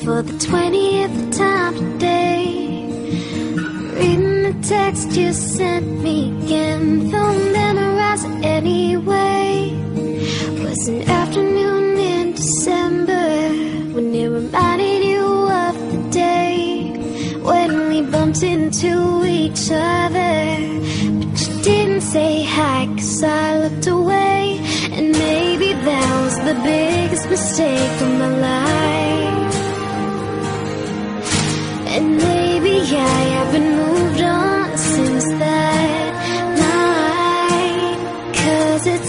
for the 20th time today. Reading the text you sent me again, don't memorize it anyway. Was an afternoon in December when it reminded you of the day when we bumped into each other, but you didn't say hi 'cause I looked away. And maybe that was the biggest mistake of my life. And maybe I haven't moved on since that night, 'cause it's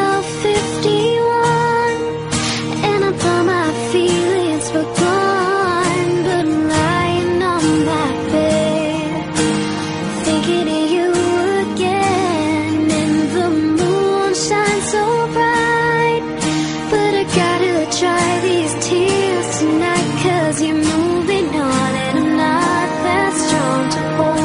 12:51 and I thought my feelings were gone. But I'm lying on my bed thinking of you again, and the moon shines so bright. But I gotta dry these tears tonight, 'cause you're moving on and I'm not that strong to hold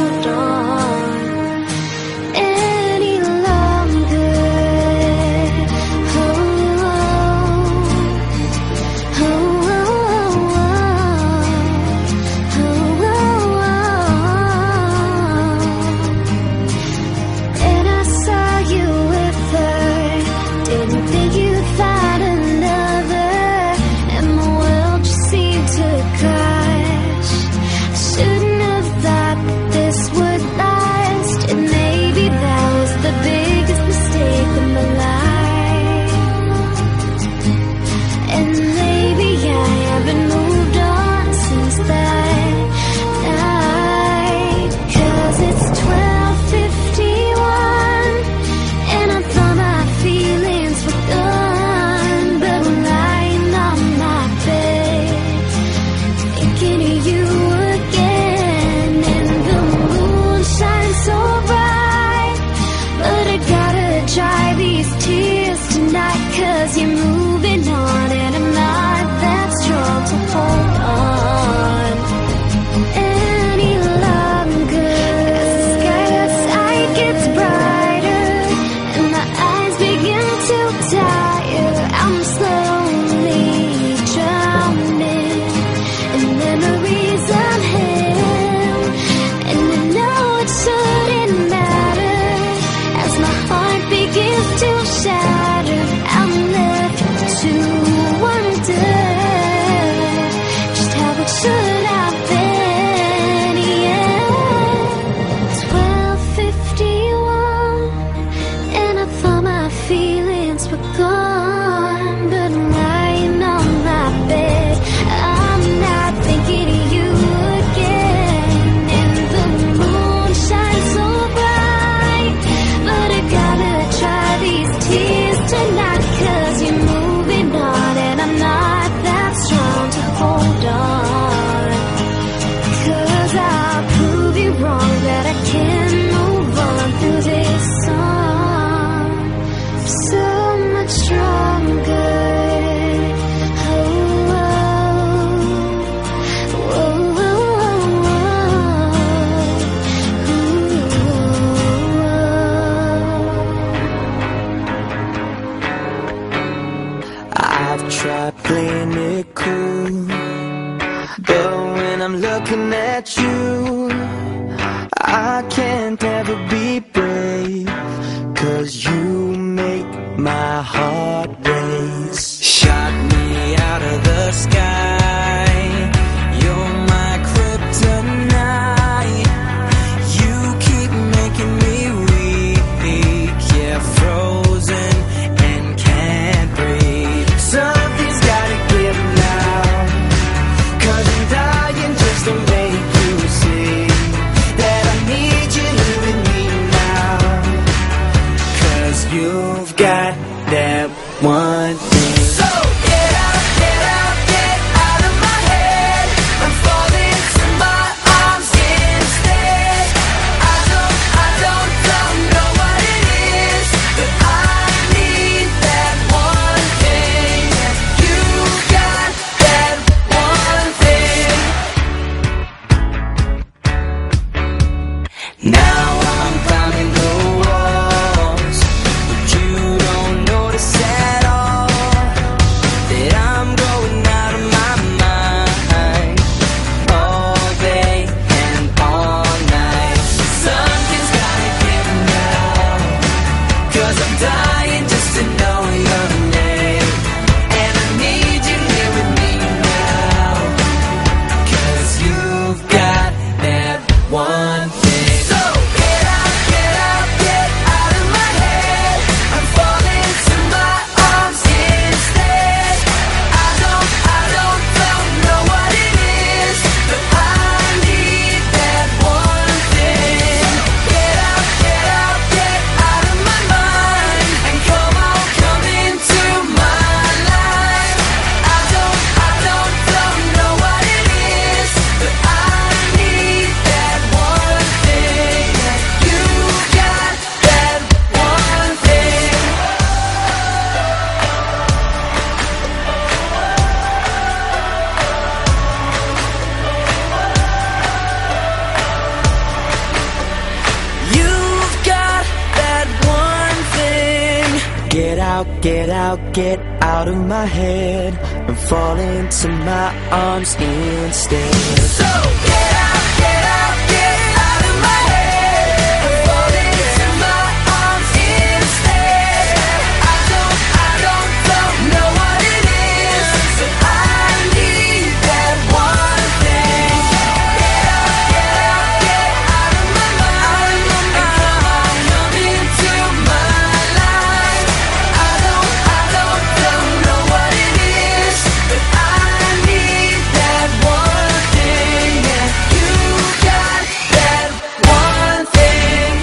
get out of my head and fall into my arms instead. So get out, get out, get out of my head and fall into my arms instead. I don't know what it is, so I need that one thing. Get out, get out, get out of my mind and come into my life. I don't know what it is, but I need that one thing, and you got that one thing.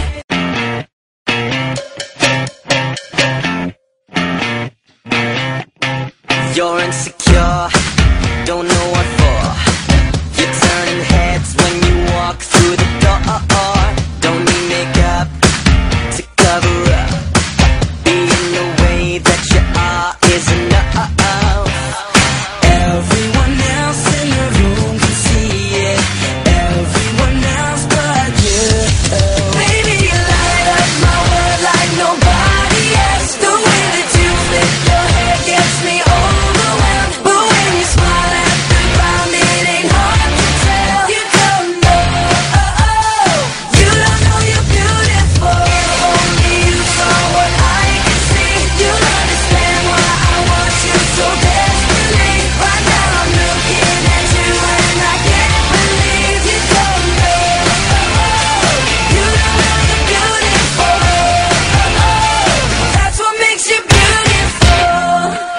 You're insecure, don't know what for. You're turning heads when you walk through the door. Don't need makeup to cover up. Being the way that you are is enough. Everyone else in the room can see it, everyone else but you. Baby, you light up my world like nobody else. The way that you flip your hair gets me overwhelmed, but when you smile at the ground, it ain't hard to tell. You don't know, you don't know you're beautiful. Only you saw what I can see. You'll understand why I want you so desperately. Right now I'm looking at you and I can't believe you don't know, you don't know you're beautiful. That's what makes you beautiful.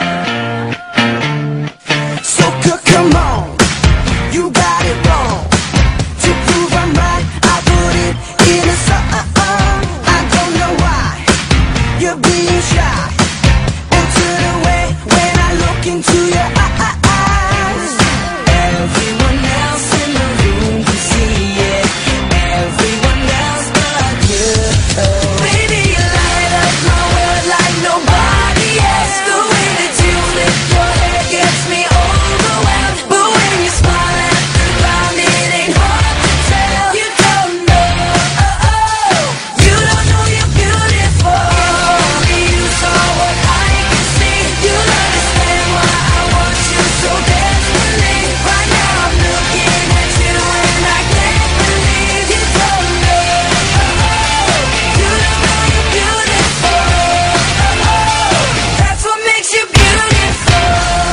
So come on, you got it wrong. To prove I'm right, I put it in a song. I don't know why you're being shy and turn away when I look into your eyes. Everyone else in the room can see it, everyone else but you. Baby, you light up my world like nobody else. The way that you flip your hair gets me overwhelmed, but when you smile at the ground, it ain't hard to tell. You don't know, you don't know you're beautiful. Only you saw what I can see. You'll understand why I want you so desperately. Right now I'm looking at you and I can't believe you don't know, you don't know you're beautiful. That's what makes you beautiful.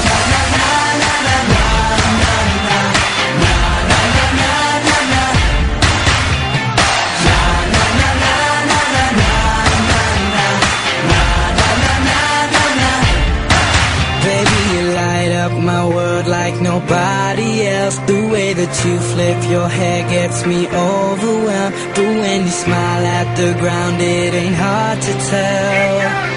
Baby, you light up my world like nobody else. The way that you flip your hair gets me overwhelmed, but when you smile at the ground, it ain't hard to tell.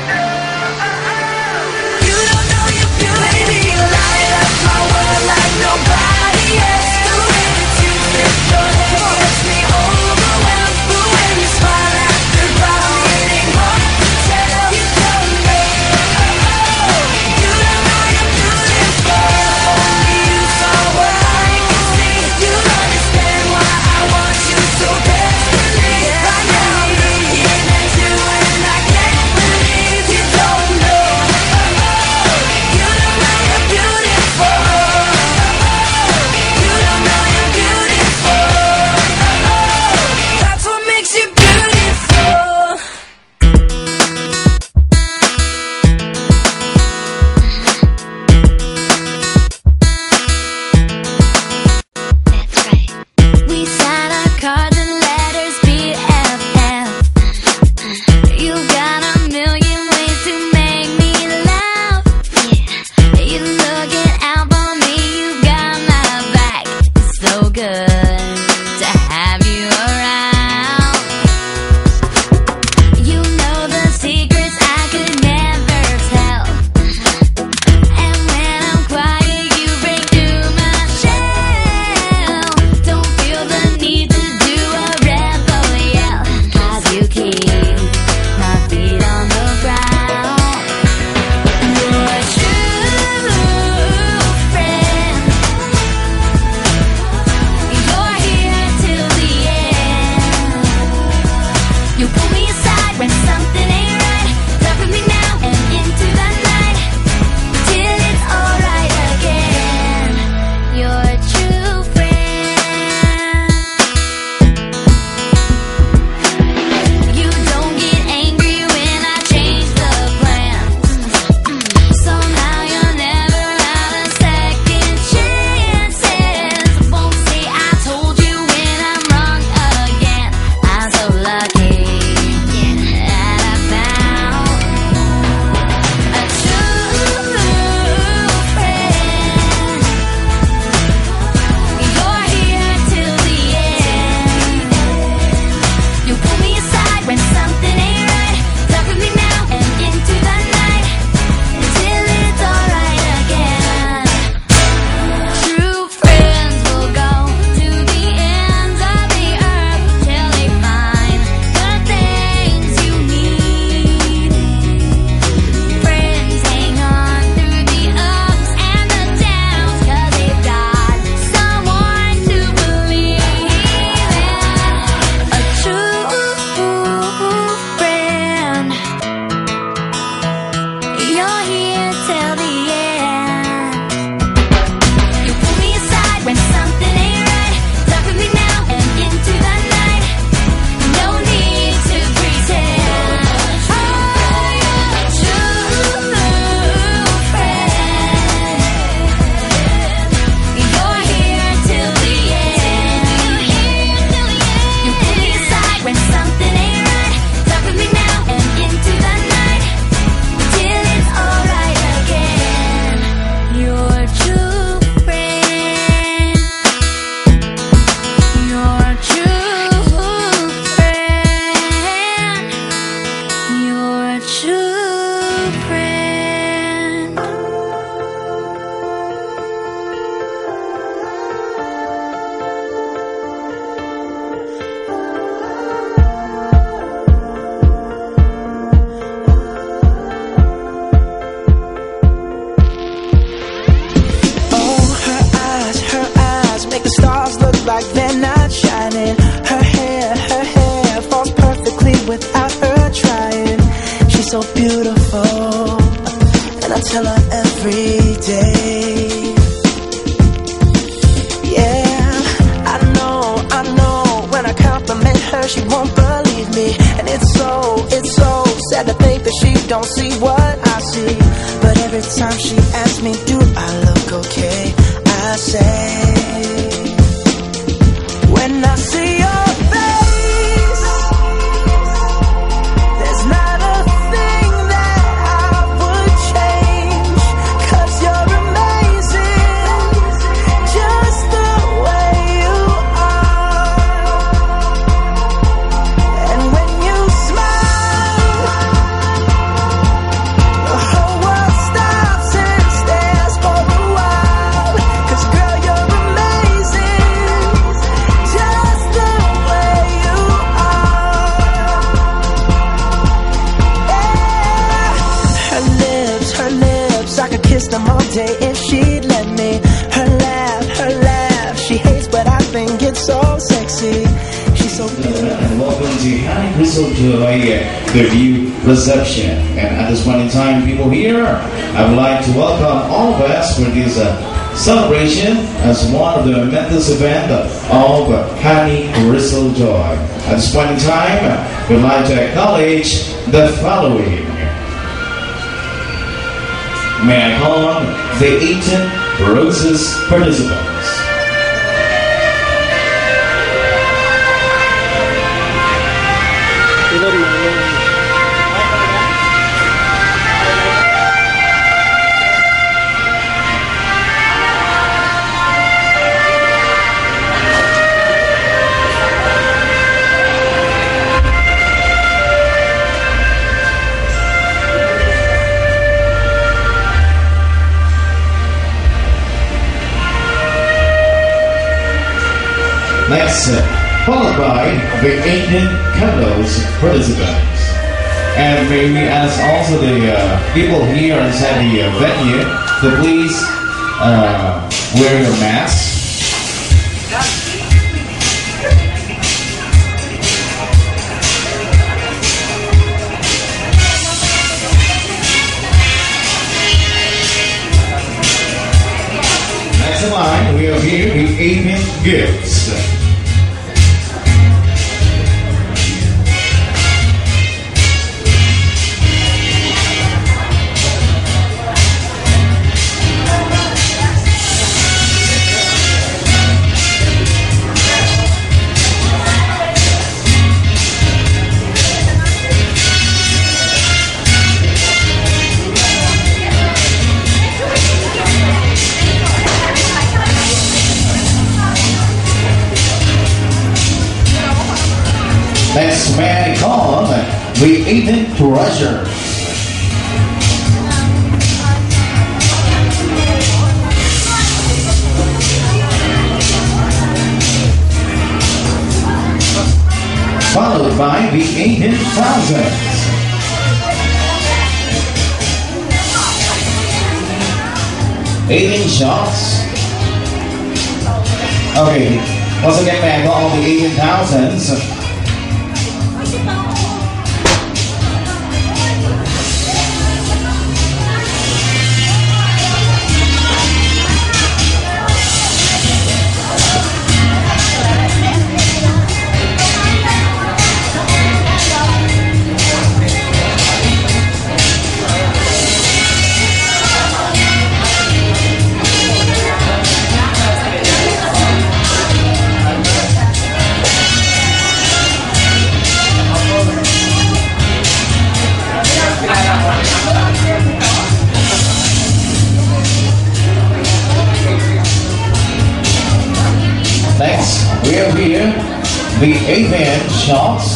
You don't know you're beautiful. Baby, you light up my world like nobody else. The way that you flip your hair gets me overwhelmed, but when you smile at the ground, it ain't hard to tell. You don't know, you don't know you're beautiful. Only you saw what I can see. You'll understand why I want you so desperately. Right now I'm looking at you and I can't believe you don't know, you don't know you're beautiful. You don't know you're beautiful. without her trying. She's so beautiful, and I tell her every day. Yeah, I know, when I compliment her, she won't believe me. And it's so sad to think that she don't see what I see. But every time she asks me, do I look okay, I say, when I see your face, there's not a thing that I would change. 'Cause you're amazing, just the way you are. And when you smile, the whole world stops and stares for a while. 'Cause girl, you're amazing, just the way you are. Yeah. Her lips, I could kiss them all day if she'd let me. Her laugh, she hates, but I think it's so sexy. She's so beautiful. And welcome to Honey Crystal Joy debut reception. And at this point in time, people here, I would like to welcome all of us for this celebration as one of the momentous events of Honey Crystal Joy. At this point in time, we'd like to acknowledge the following. May I call on the 18 Roses participants. Next, followed by the 18 candles participants. And may we ask also the people here inside the venue to please wear your masks. Next in line, we have here the 18 gifts. Next, may I call on the 18 treasures. Followed by the 18,000s. Shots. Okay, once again, may I call on the 18,000s. Next, we have here the 8-man shots.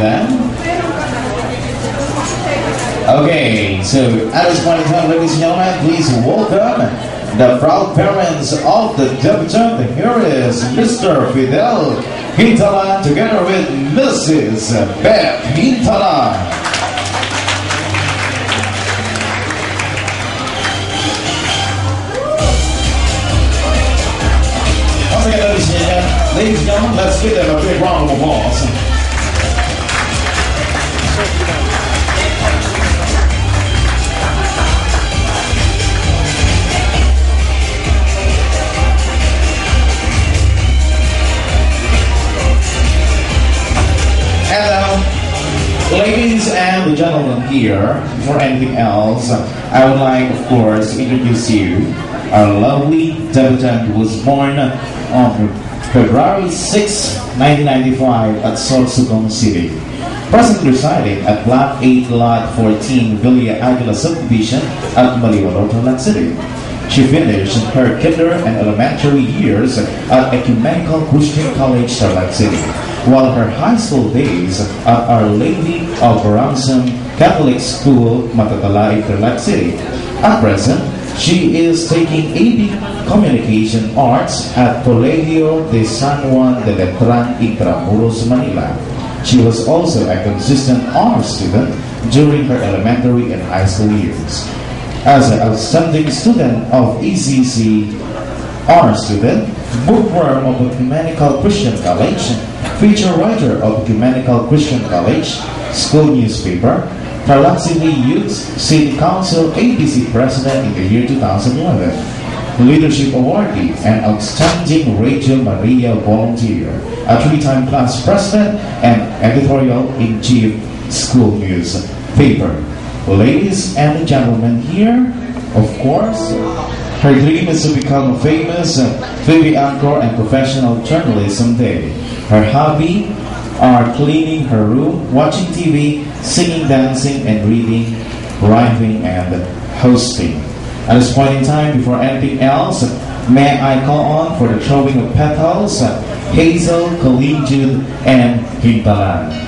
them. Okay, so at this point in time, ladies and gentlemen, please welcome the proud parents of the debutant. Here is Mr. Fidel Hintalan together with Mrs. Beth Hintalan. Once again, ladies and gentlemen, let's give them a big round of applause. Ladies and gentlemen here, before anything else, I would like, of course, to introduce you our lovely debutant who was born on February 6, 1995 at Sorsogon City. Presently residing at Block 8, Lot 14, Villa Aguila Subdivision at Maliwalor, Tarlac City. She finished her kinder and elementary years at Ecumenical Christian College, Tarlac City, while her high school days at Our Lady of Ransom Catholic School, Matatalay, Tarlac City. At present, she is taking AP Communication Arts at Colegio de San Juan de Letran, Intramuros, Manila. She was also a consistent honor student during her elementary and high school years. As an outstanding student of ECC, honor student, bookworm of Ecumenical Christian College, feature writer of Ecumenical Christian College, school newspaper, Tarlac City Youth City Council ABC President in the year 2011, Leadership Awardee and Outstanding Radio Maria Volunteer, a 3-time class president and editorial-in-chief school newspaper. Ladies and gentlemen here, of course, her dream is to become a famous TV anchor and professional journalist someday. Her hobby are cleaning her room, watching TV, singing, dancing, and reading, writing, and hosting. At this point in time, before anything else, may I call on for the throwing of petals, Hazel, Colleen, Jude, and Hintalan.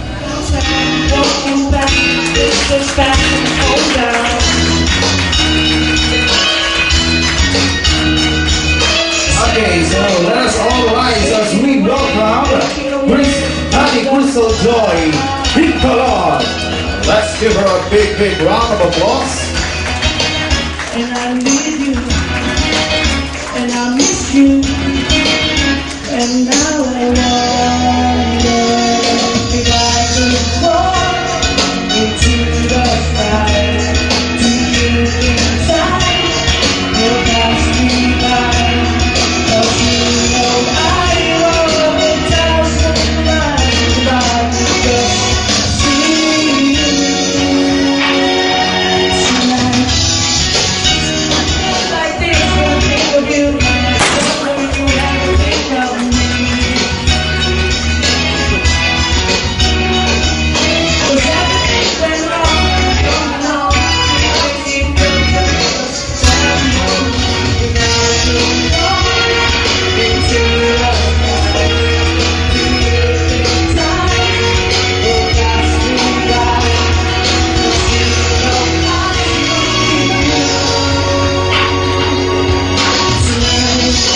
Okay, so let us all rise as we welcome Honey Crystal Joy Hintalan. Let's give her a big, big round of applause. And I need you, and I miss you, and now I wonder if I could fall into the sky to you inside. You'll pass me by, but you know I love 1,000 miles about to just see you tonight. Like this, one thing of you, don't you have to think of me. 'Cause everything's been wrong, don't know. Everything feels so wrong. Without you going into the sky, to you inside, you'll pass me by. 'Cause you know I need you tonight.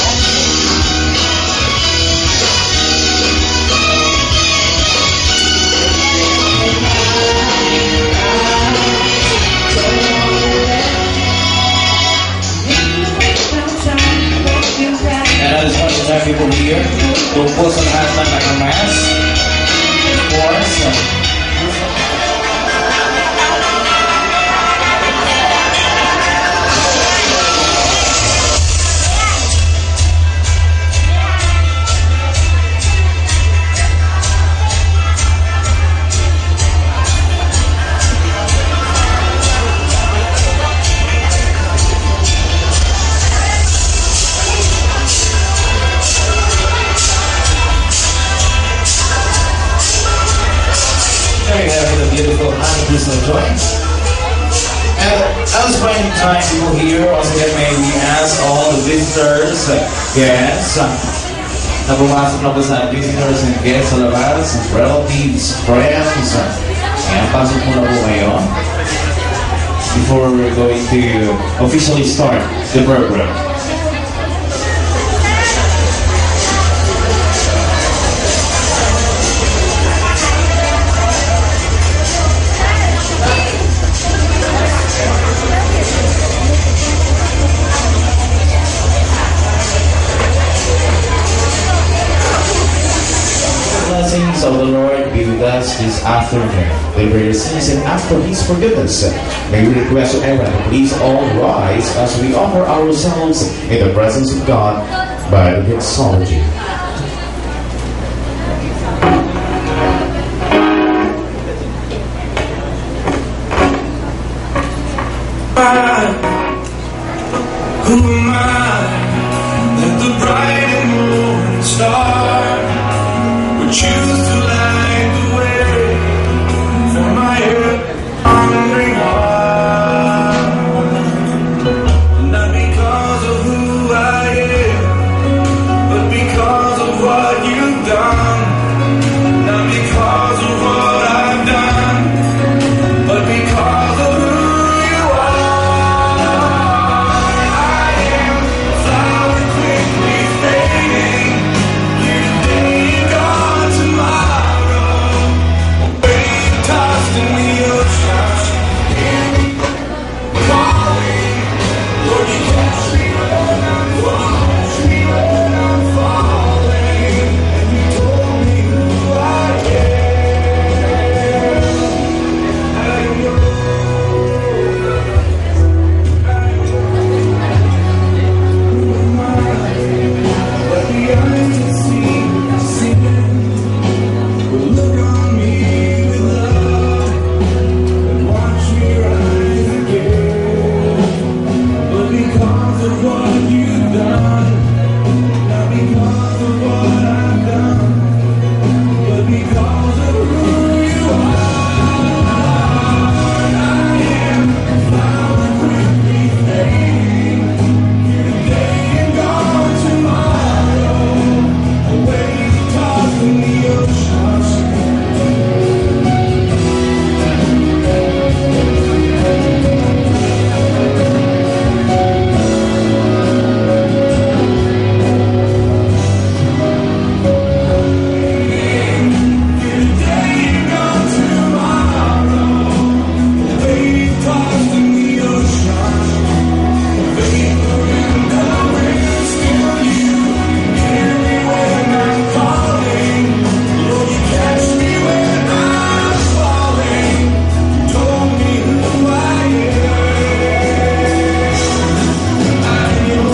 And at this point in time, people here will put some hashtag like a mask, of course. Very happy the beautiful Honey Crystal Joy. And at this point in time, people here, once again, may we ask all the visitors, guests, na pumasok na po sa visitors and guests sa labas, relatives, friends. Ayan, pasok muna po ngayon before we're going to officially start the program. Blessings of the Lord be with us this afternoon. Deliver your sins and ask for His forgiveness. May we request to everyone to please all rise as we offer ourselves in the presence of God by the doxology. Who am I that the bright and morning star would choose to light the way for my hungry heart? Not because of who I am, but because of what you've done. Not because of what I've done, but because of who you are. I am a flower quickly fading, here today and gone tomorrow. A wave tossed in the ocean, hear me calling. Lord, you catch me when I'm falling, and you told me who I am. I know. But the eyes that see will look on me with love and watch me rise again. But because of what you've done, not because of what I've done, but because of who you are. I am a flower quickly fading, here today and gone tomorrow. A wave tossed in the ocean. Here today and gone tomorrow. A wave tossed in the ocean. Vapor in the wind, still you hear me when I'm calling. Lord, you catch me when I'm falling. You told me who I am. I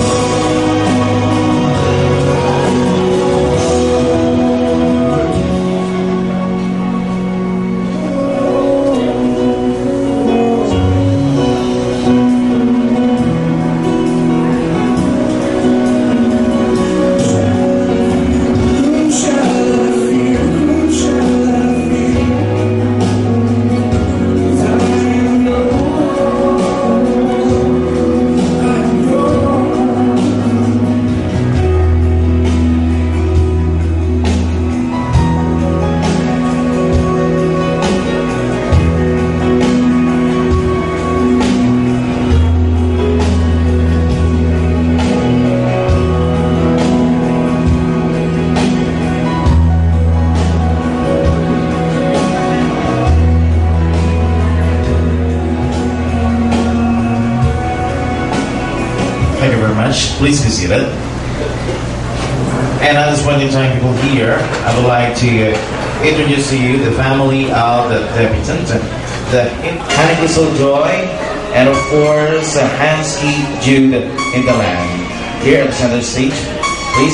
Whom shall I fear? Whom shall I fear? 'Cause I know. Thank you very much. Please be seated. And at this point in time, people here, I would like to introduce to you the family of the debutant, the Hannah Joy, and of course, Hansky Jude in the land. Here at the center stage, please.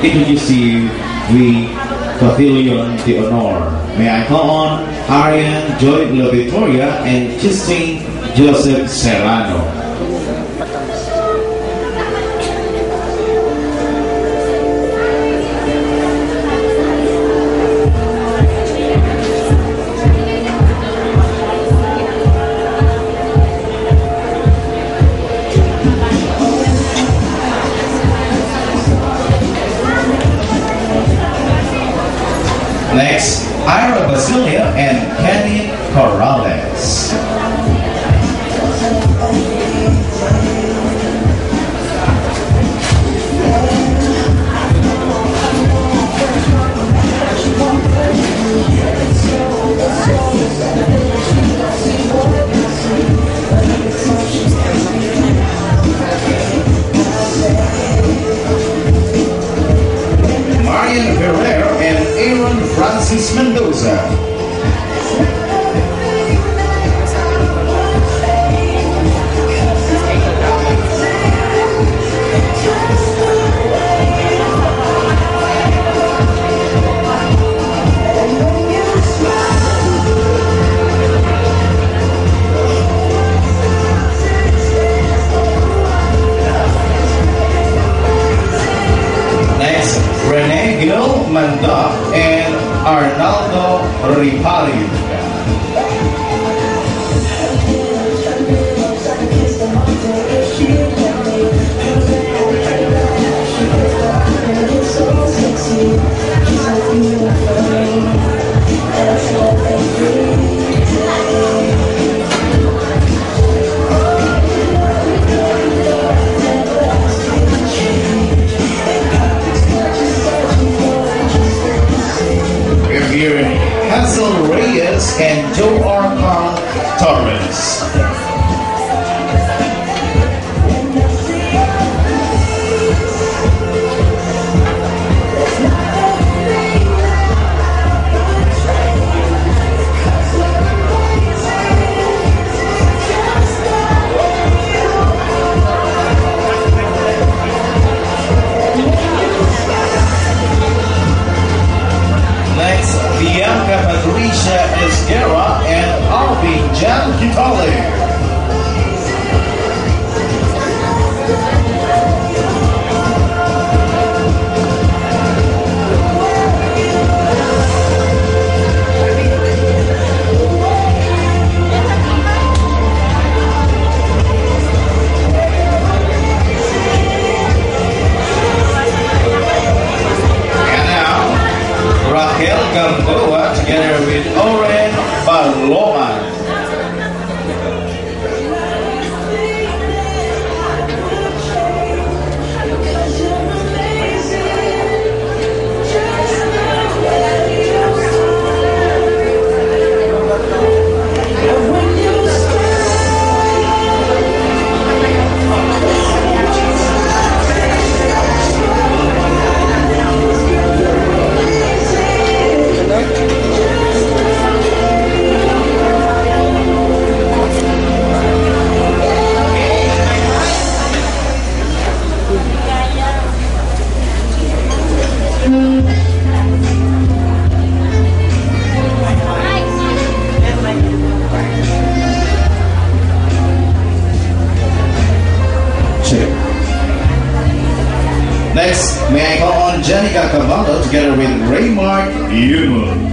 introduce to you the Pavilion d'Honneur. May I call on Arian Joy La Victoria and Justine Joseph Serrano. Next, Ira Basilia and Kenny Corrales. Marian Ferrer and Aaron Francis Mendoza. Next, Renee Gil Manda and Arnaldo Ripari. We're hearing Hazel Reyes and Joe Arcon Torres. Next, Bianca Patricia Esguerra and Alvin Jan Kitale. And now, Raquel Gamboa together with Oren Baloman. Next, may I call on Jenica Cavallo together with Raymark Yumo.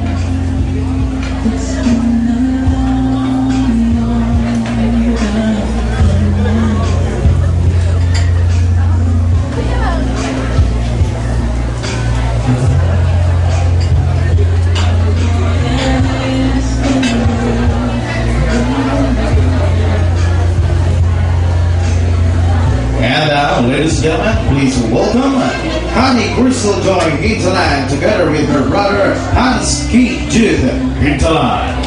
And now, ladies and gentlemen, please welcome Honey Crystal Joy Hinterland together with her brother Hans Keith Jude Hinterland.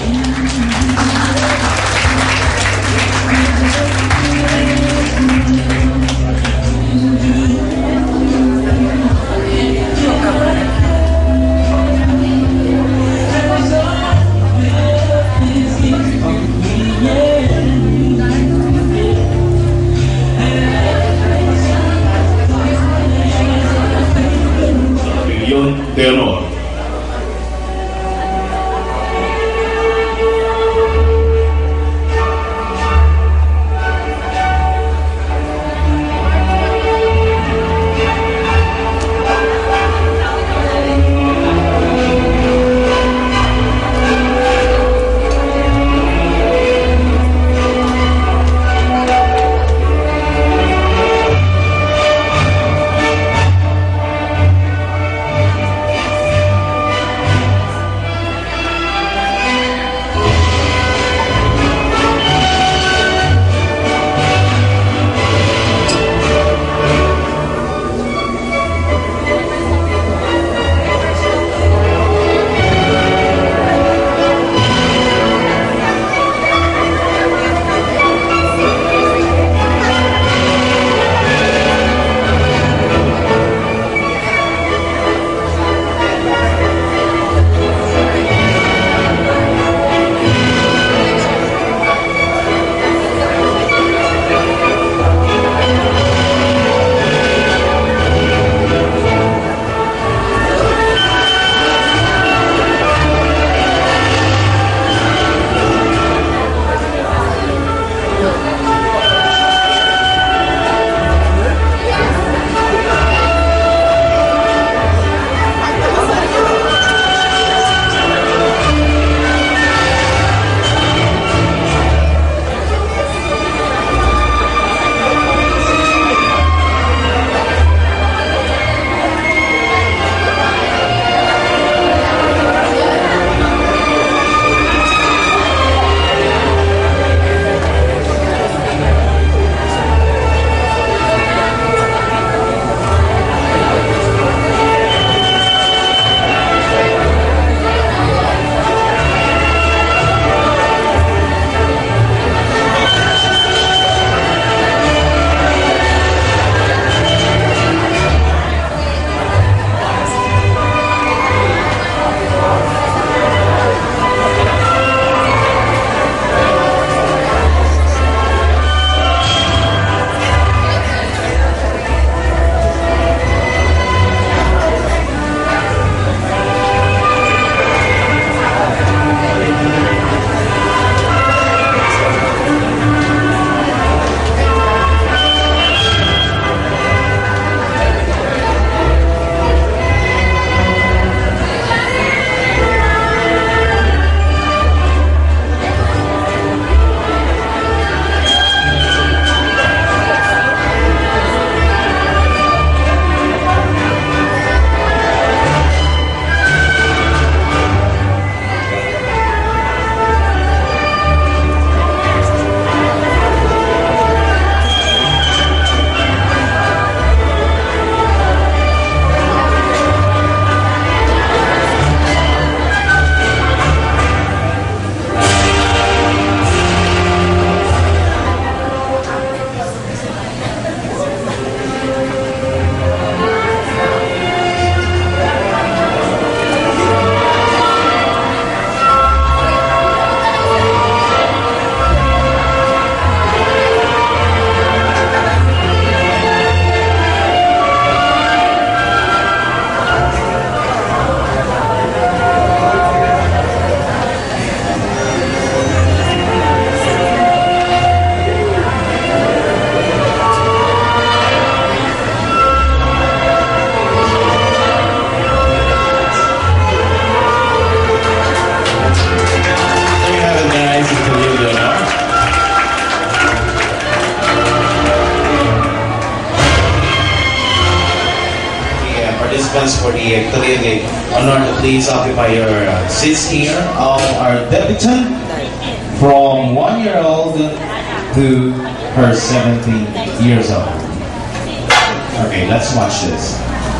actually the honor to please occupy your seats here of our debutant from 1-year-old to her 17 years old. Okay, let's watch this.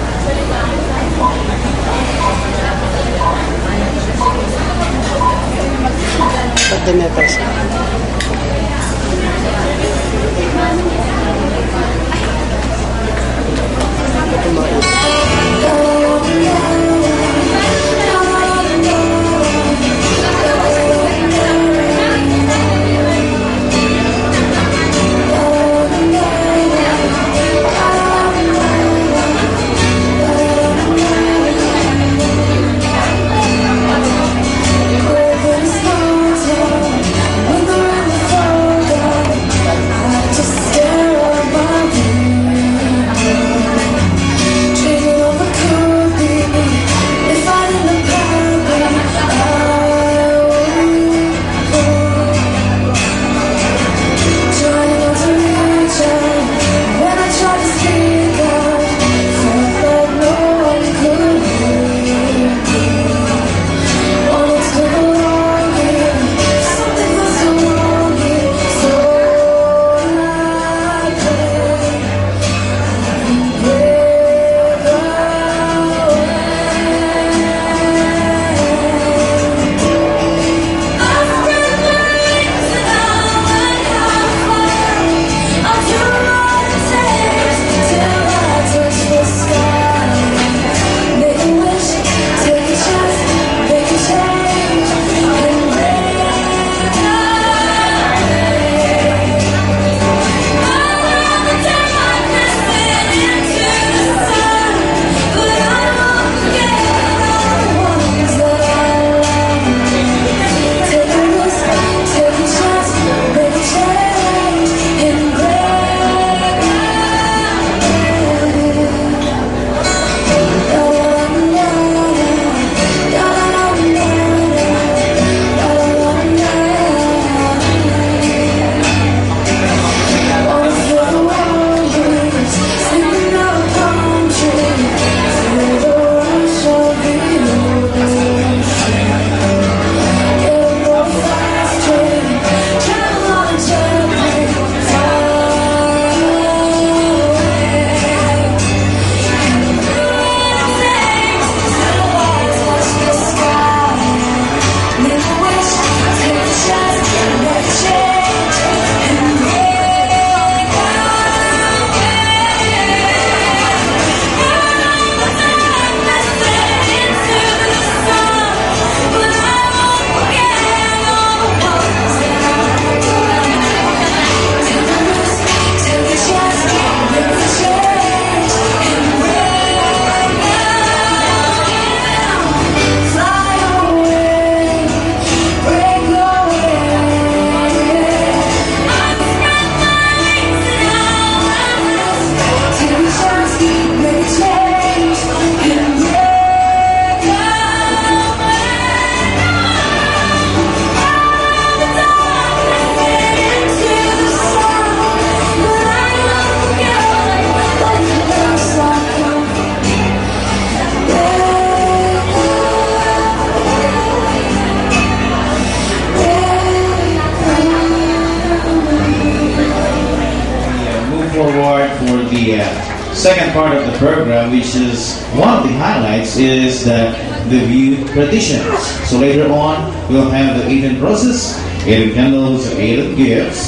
Second part of the program, which is one of the highlights, is the View traditions. So later on, we'll have the 18 roses, 18 candles, 18 gifts,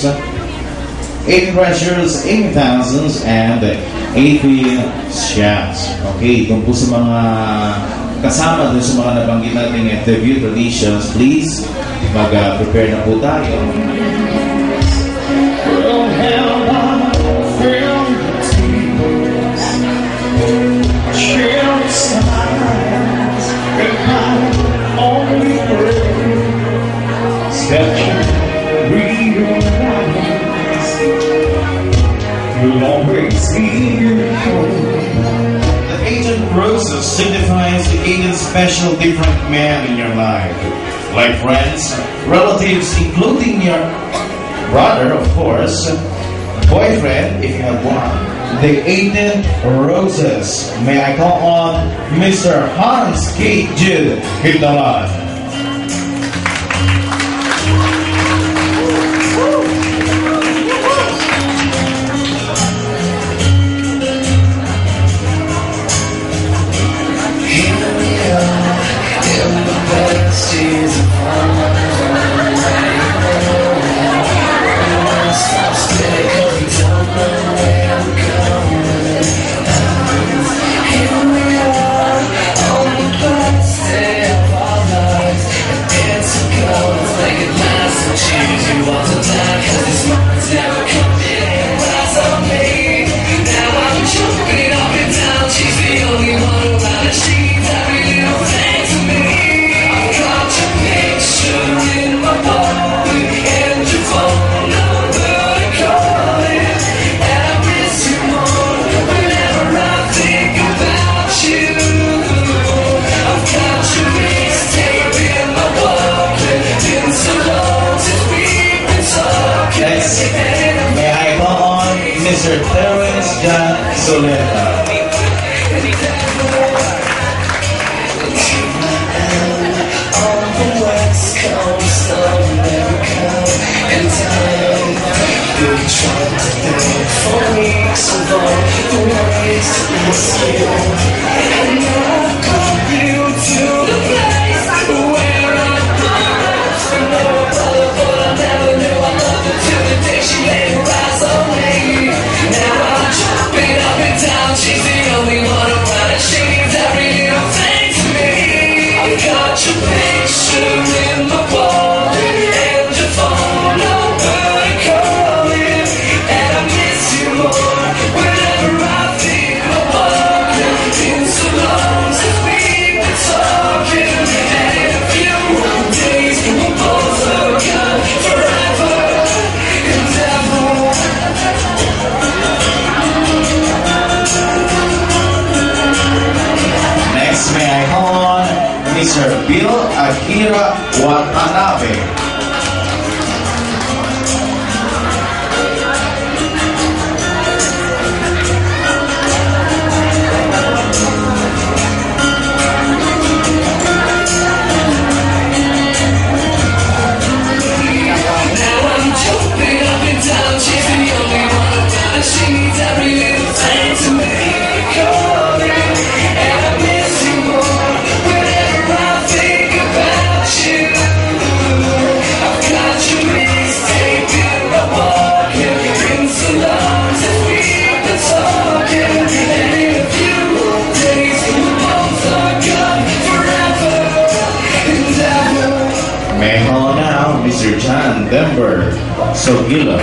18 treasures, 18 thousands, and 18 shots. Okay, kung po sa mga kasama doon sa mga nabanggit natin at the View traditions, please mag-prepare na po tayo. The 18 roses signifies the 18 special different men in your life, like friends, relatives, including your brother, of course, boyfriend if you have one, the Eden Roses. May I call on Mr. Hans K. Jude Hildalan. May I call on Mr. Terence John Soleta. On the west coast of America, and I've been trying to think for weeks about the ways to miss you. And I've called you to the place where I promised to know a brother, but I never knew I loved her till the day she laid her eyes on me. Now I'm jumping up and down, she's the only one around, and she needs every little thing to me. I've got your picture in my wallet and your phone number to call it, and I miss you more whenever I think about it. Been so long since we've been talking, and in a few days we'll both look up forever and ever. Next, may I call on Mr. Bill Akira Watanabe. Now I'm jumping up and down, she's the only one around, and she needs every little thing to make me call it, and I miss you more whenever I think about you. I've got your mixtape in my pocket, been so long since we've been talking, and in a few days we'll both look up forever and ever. May I call now Mr. John Denver Sogila.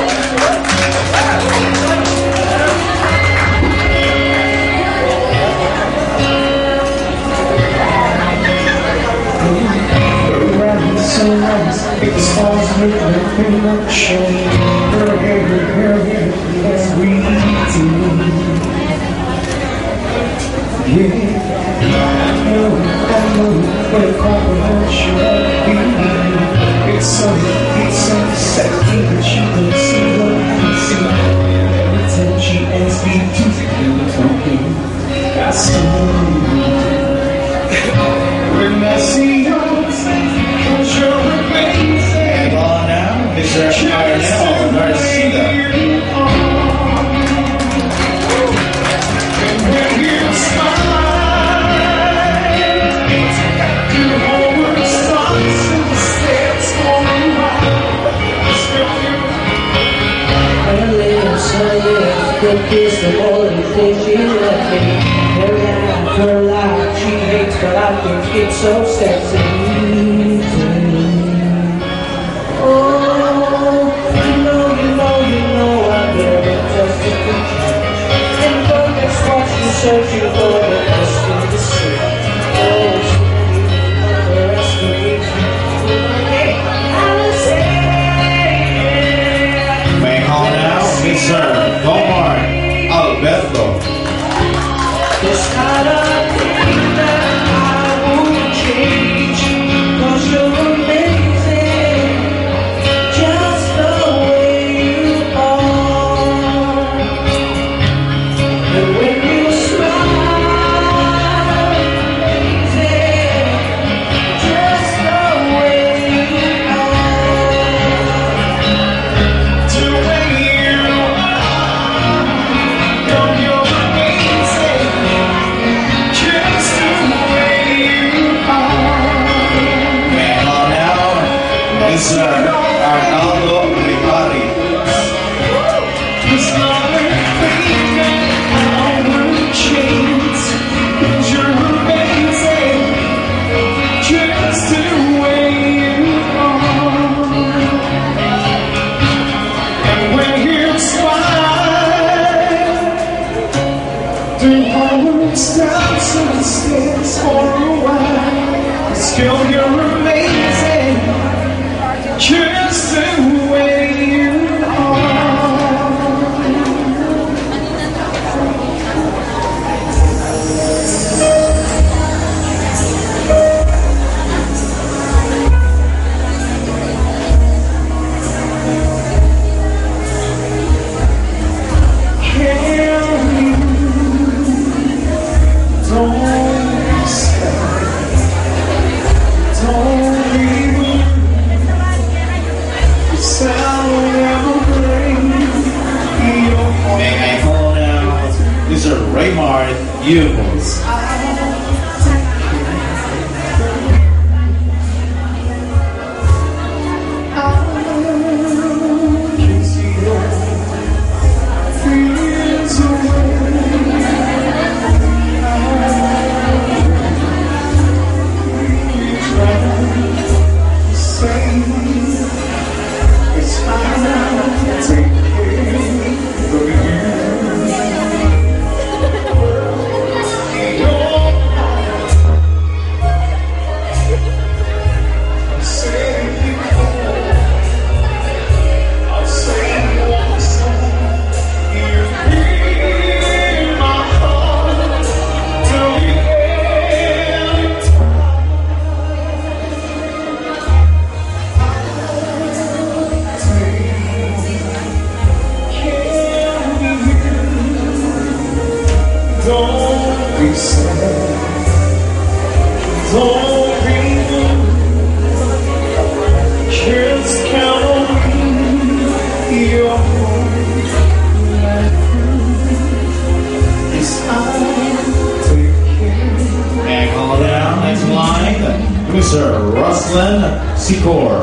It's falls with nothing much her hair as we do. Yeah, I know what a comprehension be. It's so sexy that she can see what I see. Every time she asks me to do something, I see. When I see you, you're amazing. May I call now Mr. Arnel Garcia. And when you smile, you hold response and the steps on the Good kiss the more than things she left me. Her life, she hates, but I think it's so sexy. Oh, you know, I'm very just a creature. And though that's what you're searching for, the best in the street. Oh, she underestimates me. May I call now Mr. Omar Alberto. It's not a thing that I won't change, 'cause you're amazing, just the way you are. Mr. Arnaldo Ricari. It's not a thing that I would change, 'cause you're amazing, just the way you are. And when you smile, the whole stops and stays for a while. Still you're amazing, just the way you are. May I call now Mr. Raymond Yukos. Don't be sad, don't be blue, just count on me, your whole life through. Yes, I'll take care. May I call down next line Mr. Ruslan Sikor.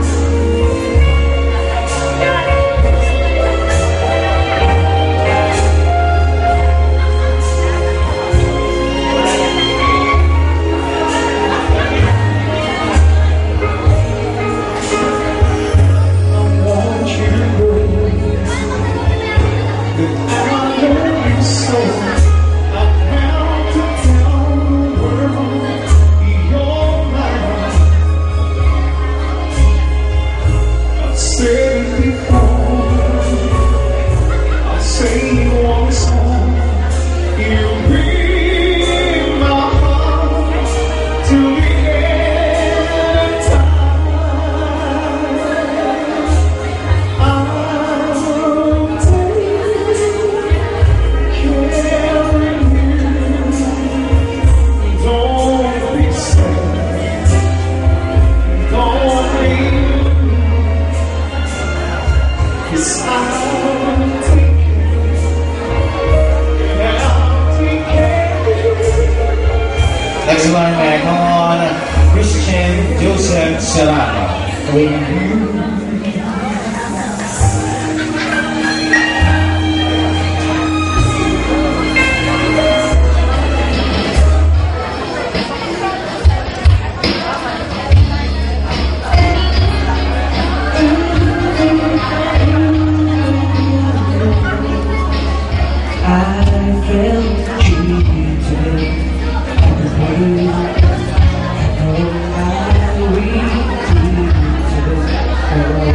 Next line, may I call on Christian Joseph Serrano. I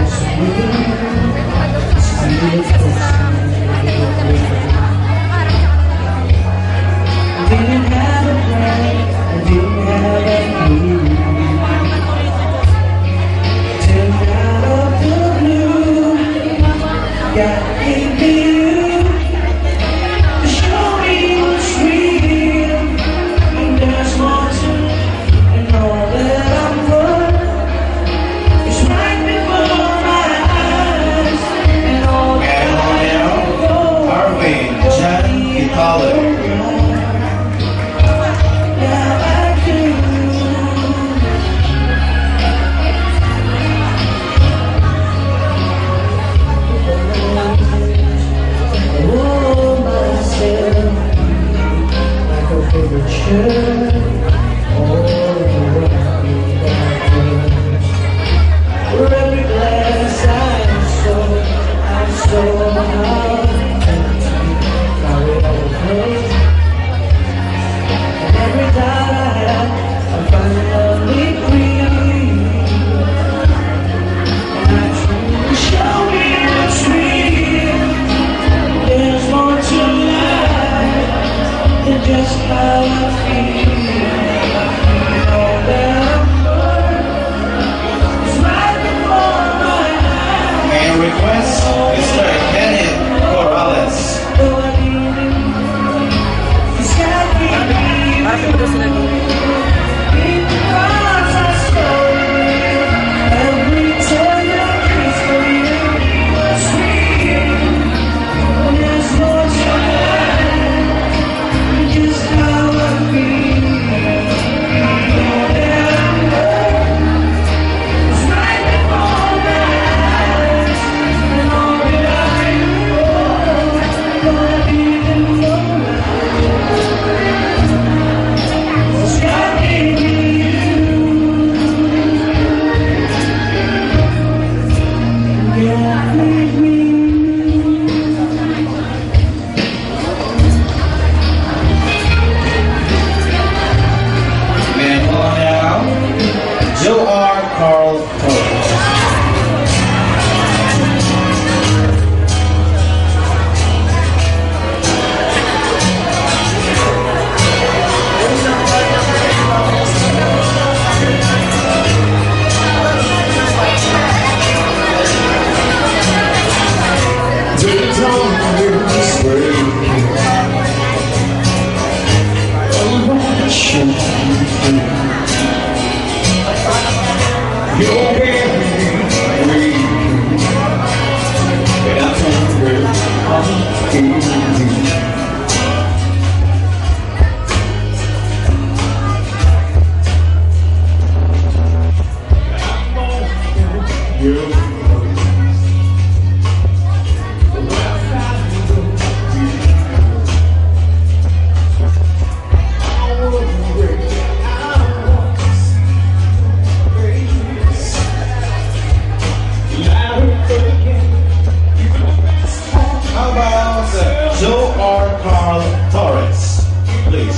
How about Joe R. Carl Torres, please?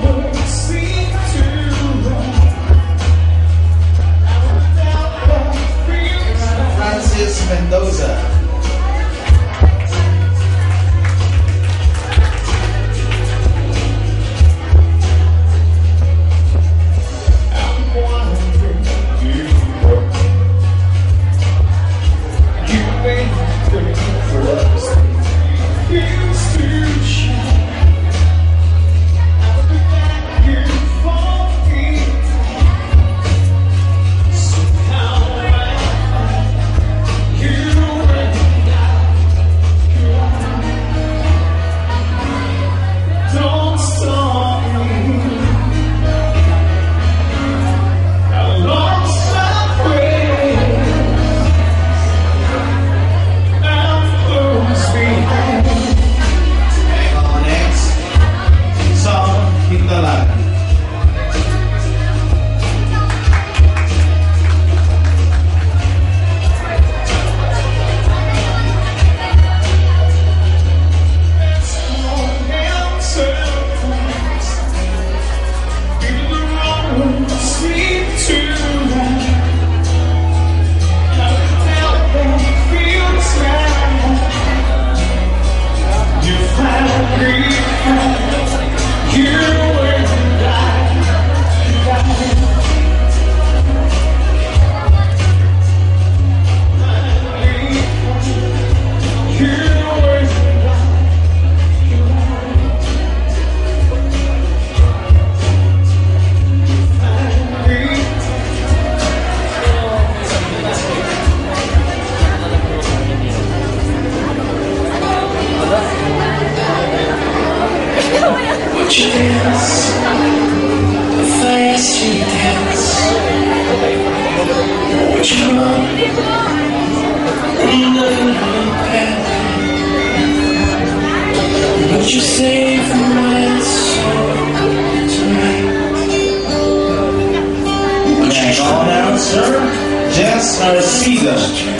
Francis Mendoza. What you say from my soul tonight? Next announcer, Jess Arcida.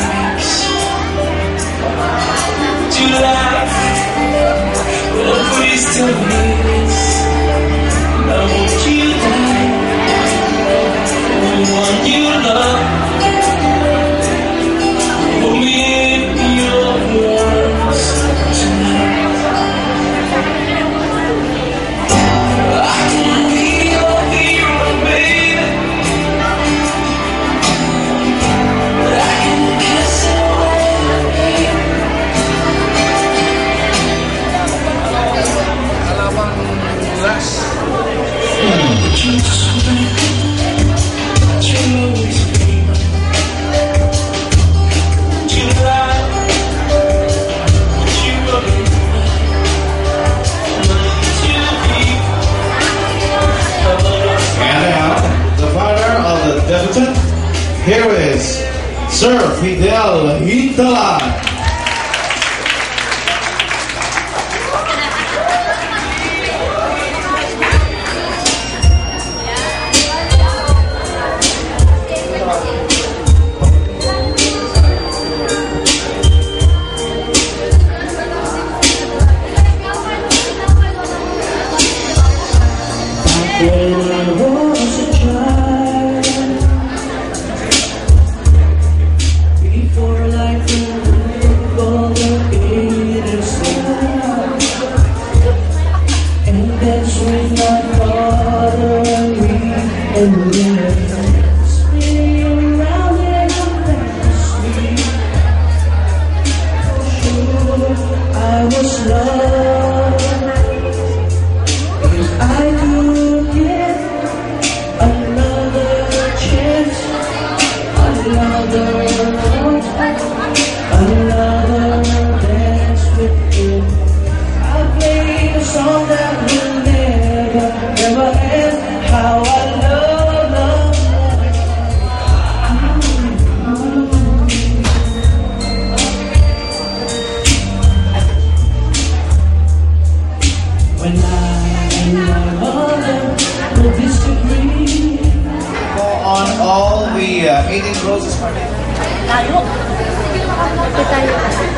To laugh, well, please tell me this. I want you die. I want you love. Hold me in your arms tonight. I can be your hero, baby. I can kiss away. Here is Sir Fidel Hintalan. When I was a child, before life Layo. Ito tayo.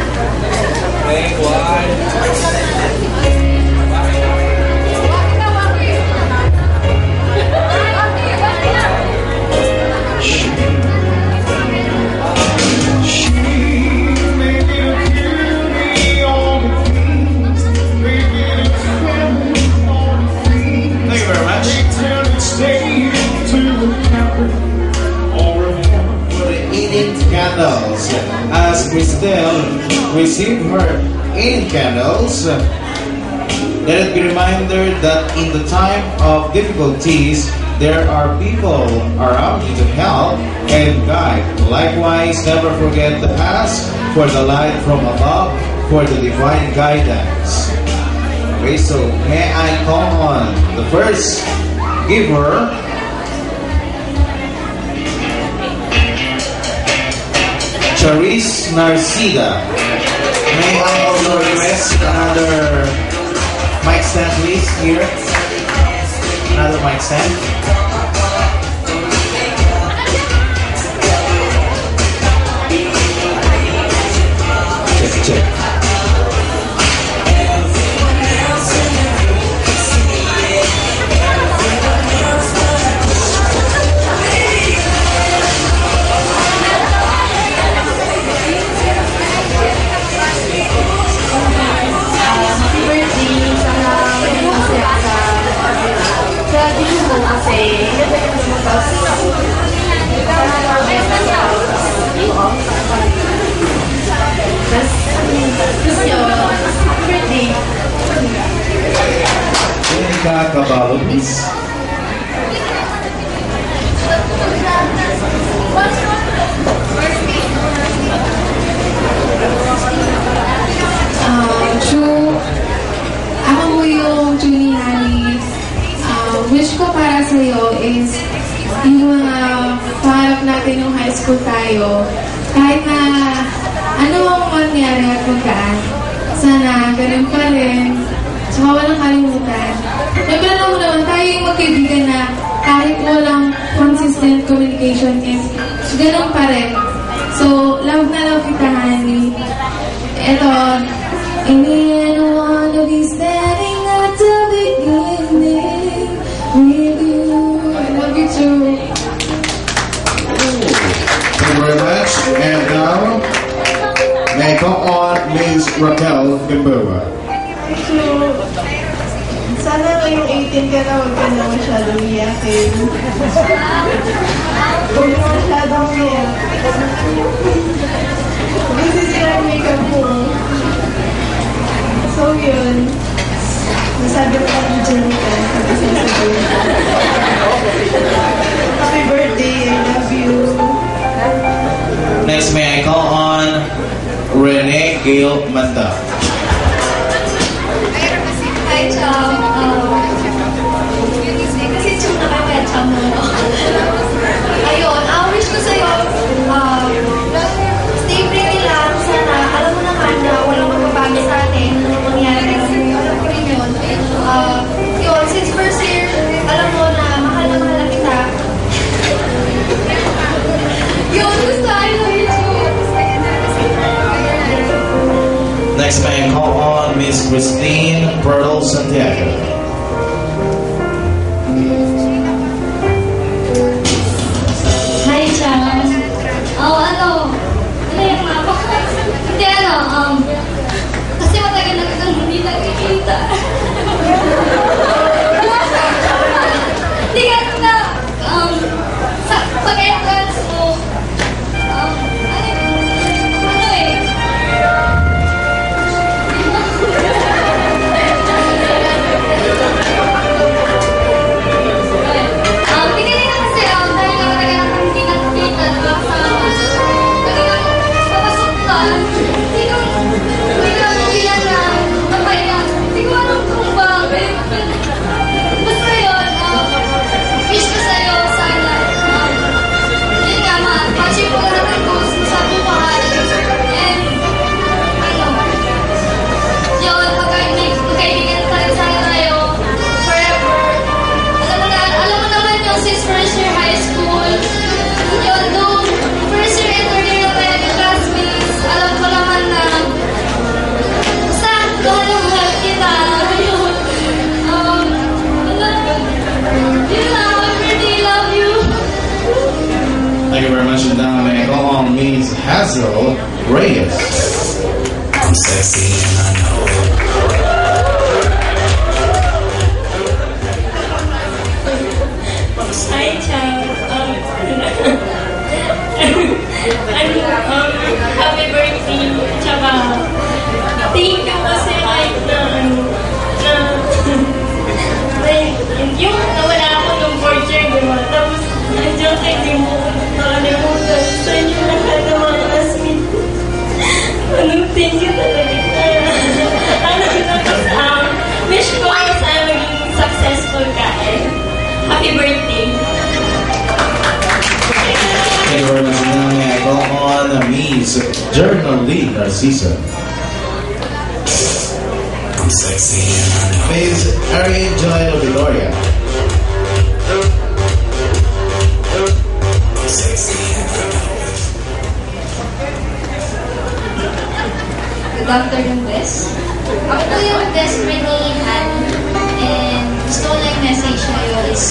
Thank you very much. For the 18 candles, as Christelle received her 18 candles, let it be reminded that in the time of difficulties, there are people around you to help and guide. Likewise, never forget to ask for the light from above for the divine guidance. Okay, so may I call on the first giver, Charis Narcida. May I also request another mic stand, please, here. Another mic stand. Check. Kabalobis. Ako po yung Julie Harris. Wish ko para sa'yo is yung mga pangarap natin yung high school tayo. Kahit na ano ang mangyari at magkaan, sana ganun pa rin. Saka walang kalimutan. Naglala mo naman tayo yung magkaibigan na kahit walang consistent communication is ganun pa rin. So, love na love kita, honey. Ito, I don't wanna be standing at the beginning with you. I love you too. Thank you very much. And now, may I call on Ms. Raquel Gamboa. Sana ngayong 18 ka na, huwag ka na masyadong iyakin. Huwag na masyadong iyak. Kasi sila ang makeup mo. So yun, nasabi ko kami Jenica, kasi sasabihin ko. Happy birthday, I love you. Next, may I call on Renee Gail Manda. Hi, Cham. Kasi Cham na kaya Cham mo. Ayun, wish ko sa'yo, stay pretty lang. Sana, alam mo naman na walang magbabago sa atin. Ano mangyari. Alam ko rin yun. Yun, since first year, alam mo na mahal kita. Yun, gusto, I love you too. Next, may I call on Ms. Christine Pearl Santiago. Hi, Cham. Naiyak na ako. Hindi, kasi matagal na kitang hindi nakikita. Hindi ka na, pag-entrance mo, Rizal Reyes. I'm sexy and I know it. Hi, Chang. Happy birthday. Tsaka, thank you kasi kahit na, yung nawala ako nung 4th year, di ba? Tapos, nandiyan kayo, di mo nakalimutan sa inyo lahat ng mga classmates. Thank you talaga. Tapos, wish ko sana maging successful ka. Happy birthday. Thank you very much. Now may I call on Miss Journalie Narciso. I'm sexy and I know it. Miss Ariel Joyno Victoria. I'm sexy and I know it. Good afternoon, Bes. Ako po yung best friend ni Han. And gusto ko lang message sa'yo is,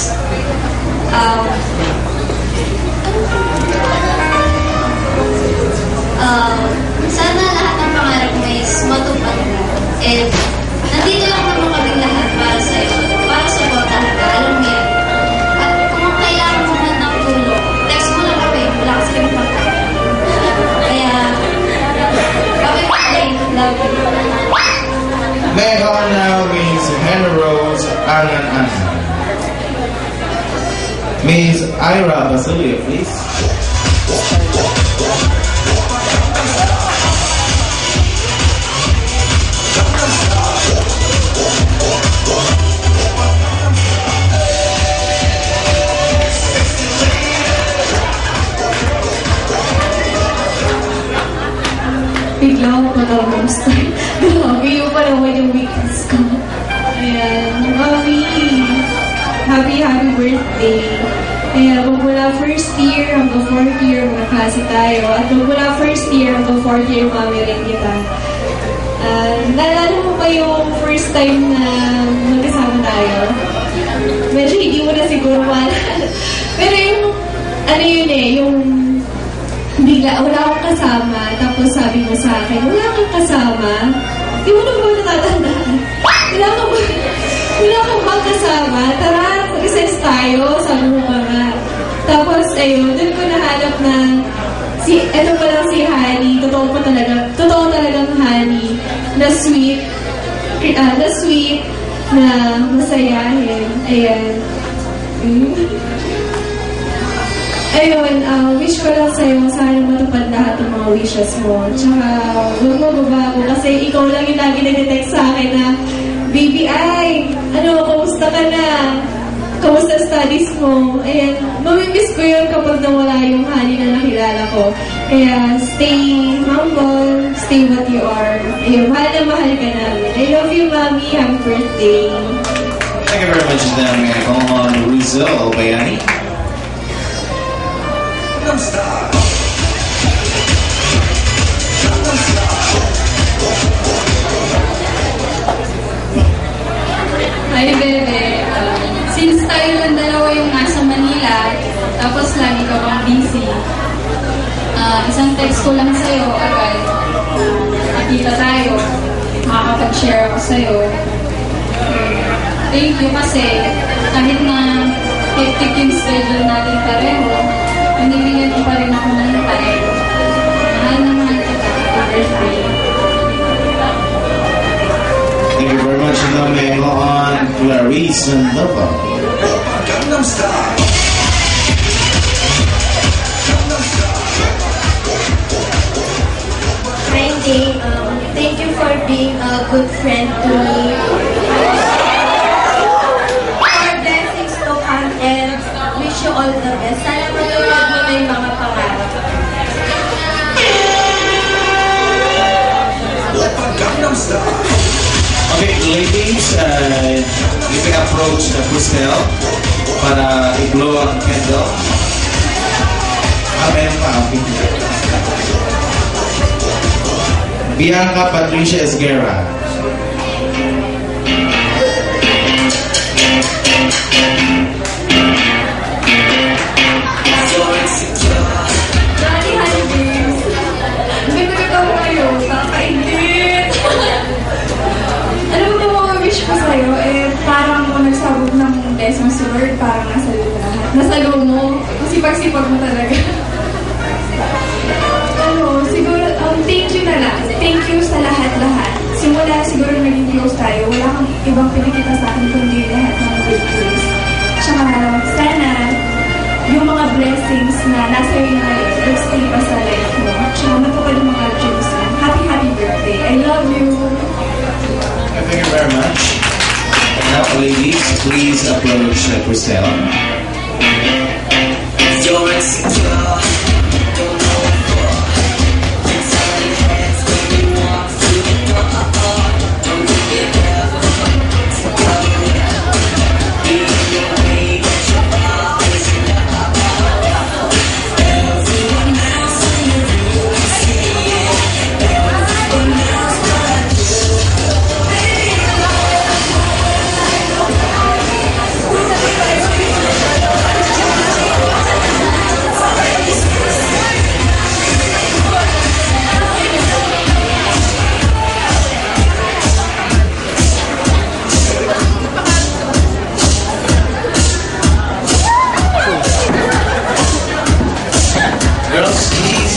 sana lahat ng pangarap mo is matupad ka. And nandito lang naman kaming lahat para sa'yo. Para supportahan ka. Alam mo yan. At kung kailangan mo man ng tulong, text mo lang kami. Wala kasi kami pagkakas. Kaya, kami pa-play. Love you. May I call now Miss Hannah Rose Alan Anna. Miss Ira Basilio, please. Bigla ako pag-start. Grabe yung naman yung weekends ko. Ayan. Mami, happy birthday. Ayan, magmula first year hanggang 4th year, mga klase tayo. At magmula first year hanggang 4th year, mami rin kita. Naalala mo pa yung first time na magkasama tayo? Medyo hindi mo na siguro maalala. Pero yung, ano yun eh, yung bigla, wala akong kasama. Tapos sabi mo sa akin, wala kang kasama? Di mo na ba natatandaan? Wala kang bang kasama? Tara, mag-sense tayo. Sabi mo ba nga. Tapos, ayun, dun ko nahanap na eto pa lang si Honey. Totoo talagang Honey. Na sweet. Na masayahin. Ayan. Ayun, wish ko lang sa'yo, sana matupad lahat ng mga wishes mo. Tsaka, huwag mo babago kasi ikaw lang yung lagi nag-text sa akin na, Baby Ay, kamusta ka na? Kamusta studies mo? Ayan, mamimiss ko yun kapag nawala yung Honey na nakilala ko. Kaya, stay humble, stay what you are. Ayun, mahal na mahal ka namin. I love you, Mami. Happy birthday. Thank you very much. Now may I call on Rizal Bayani. Hi, Bebe. Since tayo ng dalawa yung nasa Manila, tapos lagi ka pang busy, isang text ko lang sa'yo agad. Nakita tayo. Makakapag-share ako sa'yo. Thank you kasi kahit na hectic yung schedule natin pareho, pinibigyan ko pa rin ako ng time. Mahal na mahal kita. Happy birthday. Thank you very much. Now may I call on Clarice Nova. Gangnam Style. Hi, Dave. Thank you for being a good friend to me. More blessings to come and wish you all the best. Sana matulad mo na yung mga pangarap. Gangnam Style. Okay, ladies, you can approach Cristel para i-blow ang candle. Meron pa, okay. Bianca Patricia Esguerra. Johnny Holidays. si Lord, parang nasa lahat. Nasa loob mo, sipag-sipag mo talaga. Siguro, thank you na lang. Thank you sa lahat-lahat. Simula siguro naging close tayo, wala kang ibang pinakita sa akin kundi lahat ng good things. Tsaka sana yung mga blessings na nasa iyo na ngayon, nag-stay pa sa life mo. Tsaka matupad yung mga dreams mo. Happy, happy birthday. I love you. Thank you very much. And now, ladies, please approach Christelle. You're insecure, don't know what. It's all in heads when you walk through the door. Don't think it ever to cover it up. Be your way that you always love. Everyone else in the room see it. Everyone else but you. Girls, please.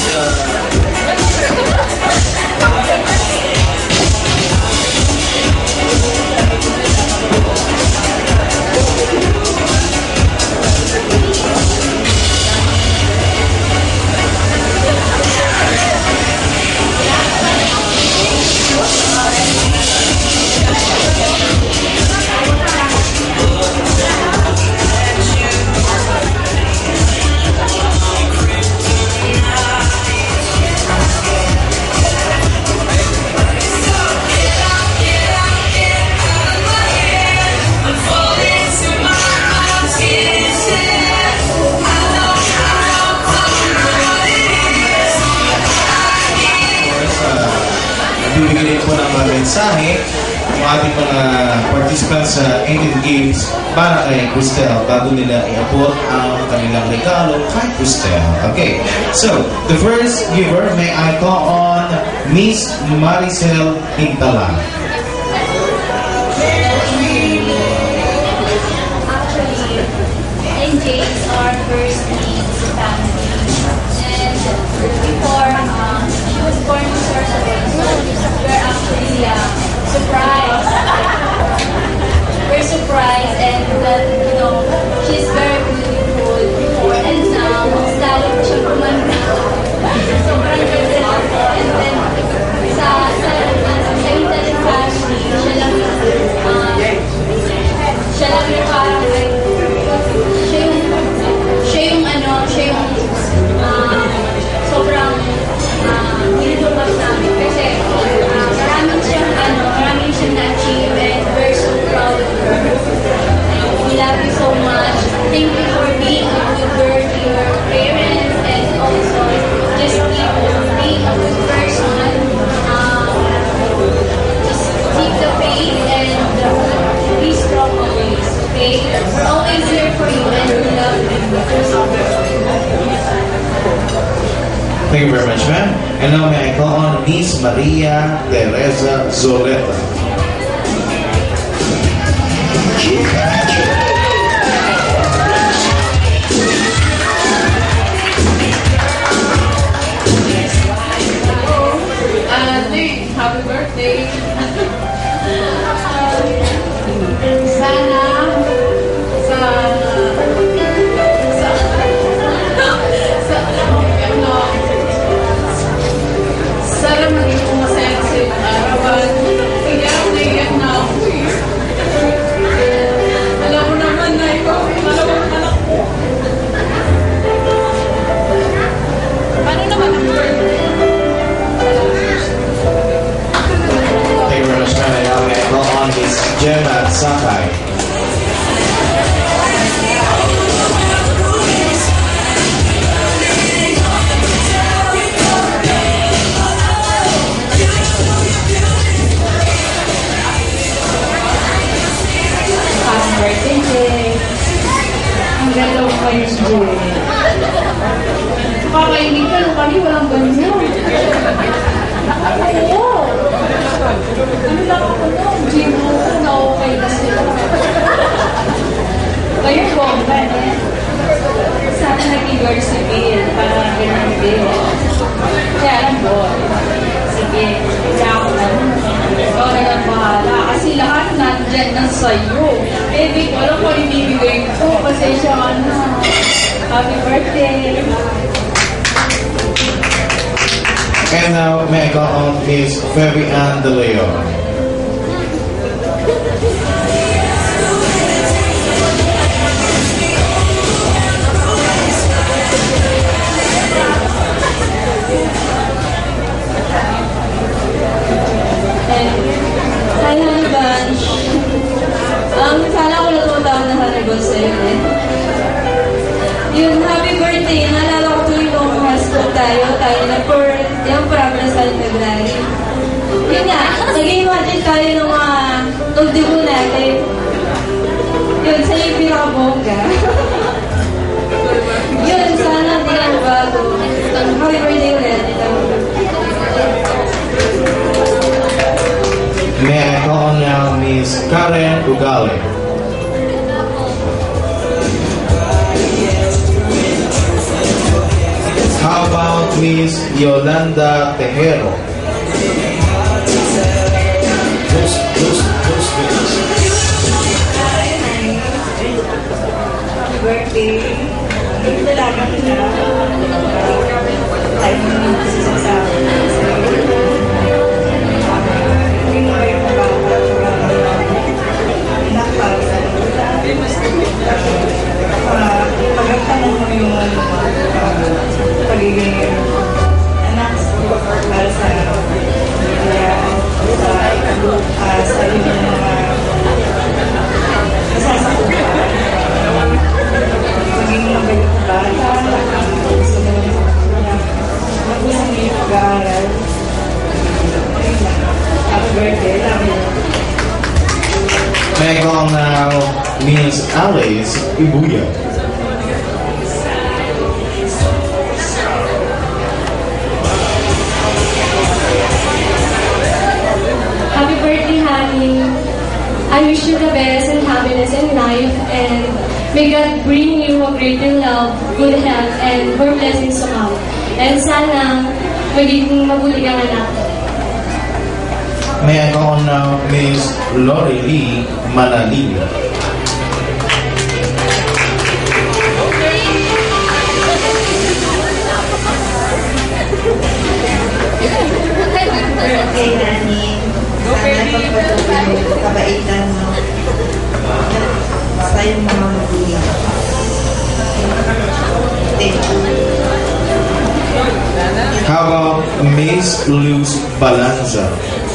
Bibigyan po ng mga mensahe ang ating mga participants sa 18 Games para kay Christelle bago nila i-abot ang kanilang regalo kay Christelle. Okay, so the first giver, may I call on Miss Maricel Hintala. Actually, NJ is our first name sa family. And before she was born in Sorsogon, we're actually surprised. We're surprised and that, she's very beautiful before and now, mas lalo siya kumanda. Sobrang ganda ako. And then, sa Hintalin family, siya lang yung parang siya yung sobrang nilulubag namin kasi maraming siyang na-achieve and we're so proud of her. We love you so much. Thank you for being a good girl to your parents and also just being a good person. Just keep the faith and be strong always, okay? We're always here for you and we love you. Thank you very much, ma'am. And now may I call on Miss Maria Teresa Zoleta. Happy birthday! Sana sana maging masaya sa iyong arawan. Iyak na ako eh. Alam mo naman na ikaw, malawang anak ko. Paano naman ang birthday? nandyan na sa'yo. Eh, di ko alam kung ibibigay ko. Pasensya ka na. Happy birthday. And now, may I call on Miss Febby Ann De Leon. Hi, Honey Bunch. Sana ko natutawag na Honey Bunch sa'yo eh. Yun, happy birthday. Naalala ko tuloy nung high school tayo na for yung progress sa February. Yun nga, nag-imagine tayo ng mga nagdibo natin. Yun, sa yung pinakabongga. Yun, sana hindi na bago. Happy birthday ulit. May I call on now Miss Karen Ugali. How about Miss Yolanda Tejero? Happy birthday. Ito lang ako na. Tayo mo yung sa pagkaktanong mo yung pagiging anak para sa iyo ng mga masasakupan. Maging magaling ka bata, gusto mo yung pag-aaral. Happy birthday, love you. May I call on now Miss Alice Ibuya. Happy birthday, honey. I wish you the best and happiness in life, and may God bring you a greater love, good health, and more blessings to come. And sana magiging mabuti kang anak. May I call on now Miss Lori Lee Manalila. Birthday, honey. Sana pagpatuloy mo, kabaitan mo. Sa iyong mga magulang. Thank you. How about Miss Luz Balanza?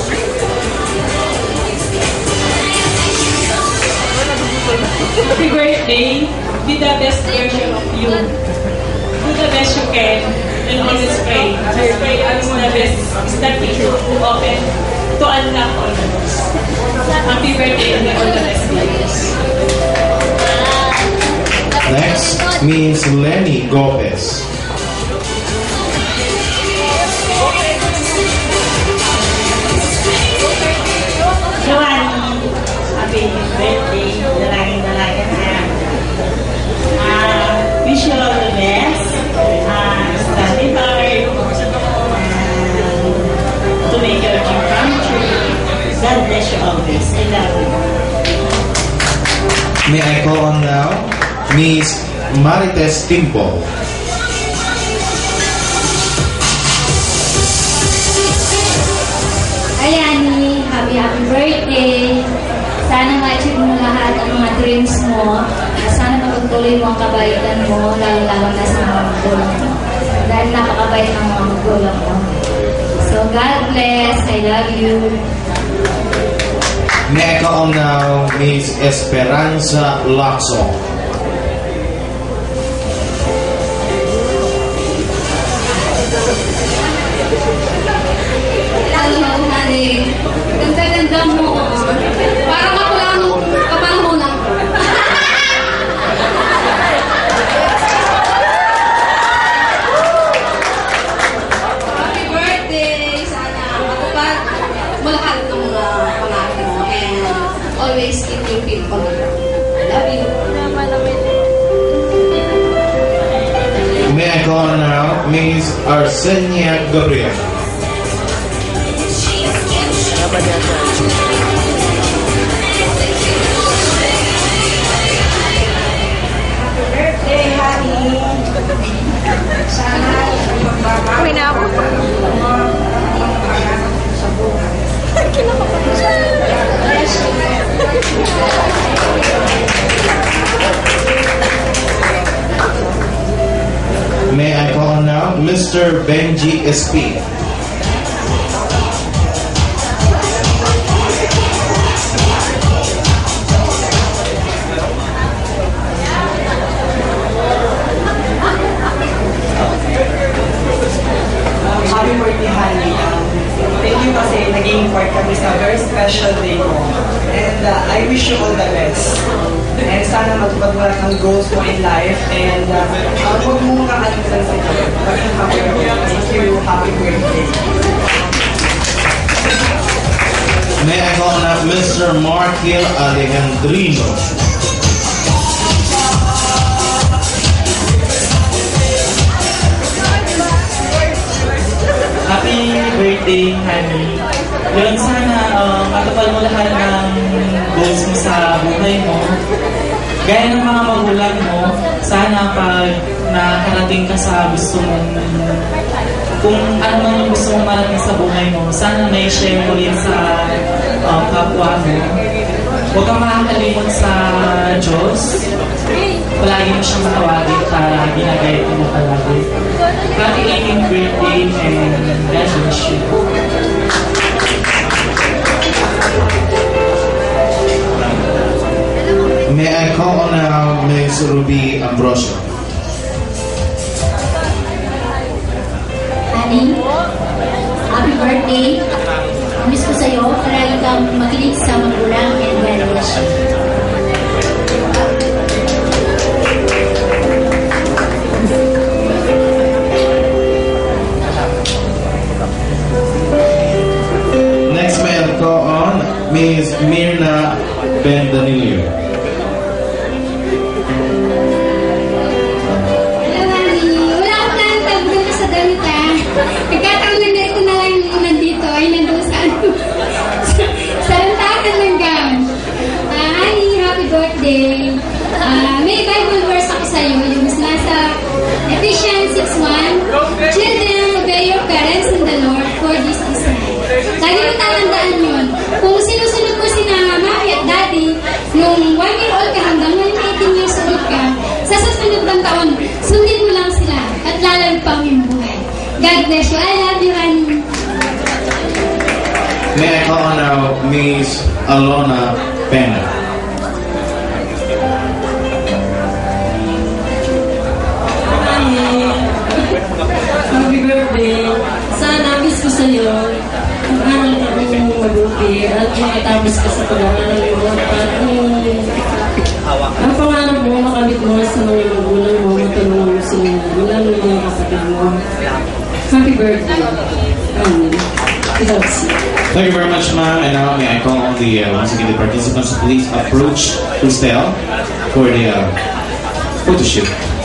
Happy birthday. Be the best version of you. Do the best you can and always pray. Your prayer is the best, is the key to open, to unlock all the doors. Happy birthday and all the best wishes. Next, Miss Lenny Gomez. Joanny, happy birthday. Dalangin na. Wish you all the best. Study hard. To make your dream come true. God bless you always. I love you. May I call on now Miss Marites Timpo. Ayani, happy birthday! Sana ma-achieve mo lahat ang mga dreams mo. Sana mapagtuloy mo ang kabaitan mo, lalo-lalo na sa mga magulang mo. Dahil napakabait ng mga magulang mo. So, God bless. I love you. May I call on now Miss Esperanza Lacson. Hello, honey. Ganda-ganda mo. Parang ako lang kapanahonan ko. Happy birthday! Sana matupad mo lahat ng mga pangarap mo and always keep your feet on the ground. Love you. May I call on now Miss Arsenia Gabriel. Mr. Benji SP. Happy birthday, honey. Thank you kasi naging part kami sa very special day mo. And I wish you all the best. And sana matupad mo lahat ng goals mo in life. And huwag mo kang alimutan sa ito. Maging happy birthday. Thank you. Happy birthday. May I call on Mr. Marquil Alejandrino. Happy birthday, honey. Yun, sana matupad mo lahat ng goals mo sa buhay mo. Gaya ng mga magulang mo, sana pag nakarating ka sa gusto mong, kung ano man yung gusto mong marating sa buhay mo, sana may share mo rin sa kapwa mo. Huwag kang makakalimot sa Diyos. Palagi mo siyang matawagin para ginagayat mo palagi. Happy 18th birthday and God bless you. May I call on now Ms. Ruby Ambrosio. Honey, happy birthday. Miss ko sa'yo, palagi kang makinig sa magulang and God bless you. Next may I call on Ms. Mirna Bendanilio. Hello, honey. Wala akong planong tabunan ka sa damit, ha. Nagkataon lang na ito na lang yung nandito ay nandun sa sa lantakan ng gown. Honey, happy birthday. May Bible verse ako sa'yo, yung nasa Ephesians 6:1. Children, obey your parents in the Lord, for this is right. Lagi mo tatandaan yun. Kung sinusunod mo si mami at daddy, nung 1 year old ka hanggang 18 years old ka, sa susunod ng taon, sundin mo lang sila at lalawig pa yung buhay. God bless you. I love you, honey. May I call on now Ms. Alona Pena. Happy birthday. Sana miss ko sa'yo. Mag-aral ka kung mabuti at makatapos ka sa pag-aaral mo. At ang pangarap mo, makamit mo sa mga magulang mo, matulungan mo sa mga magulang mo, mga kapatid mo. Happy birthday. Thank you very much, ma'am. And now may I call on the once again the participants to please approach Christelle for the photo shoot.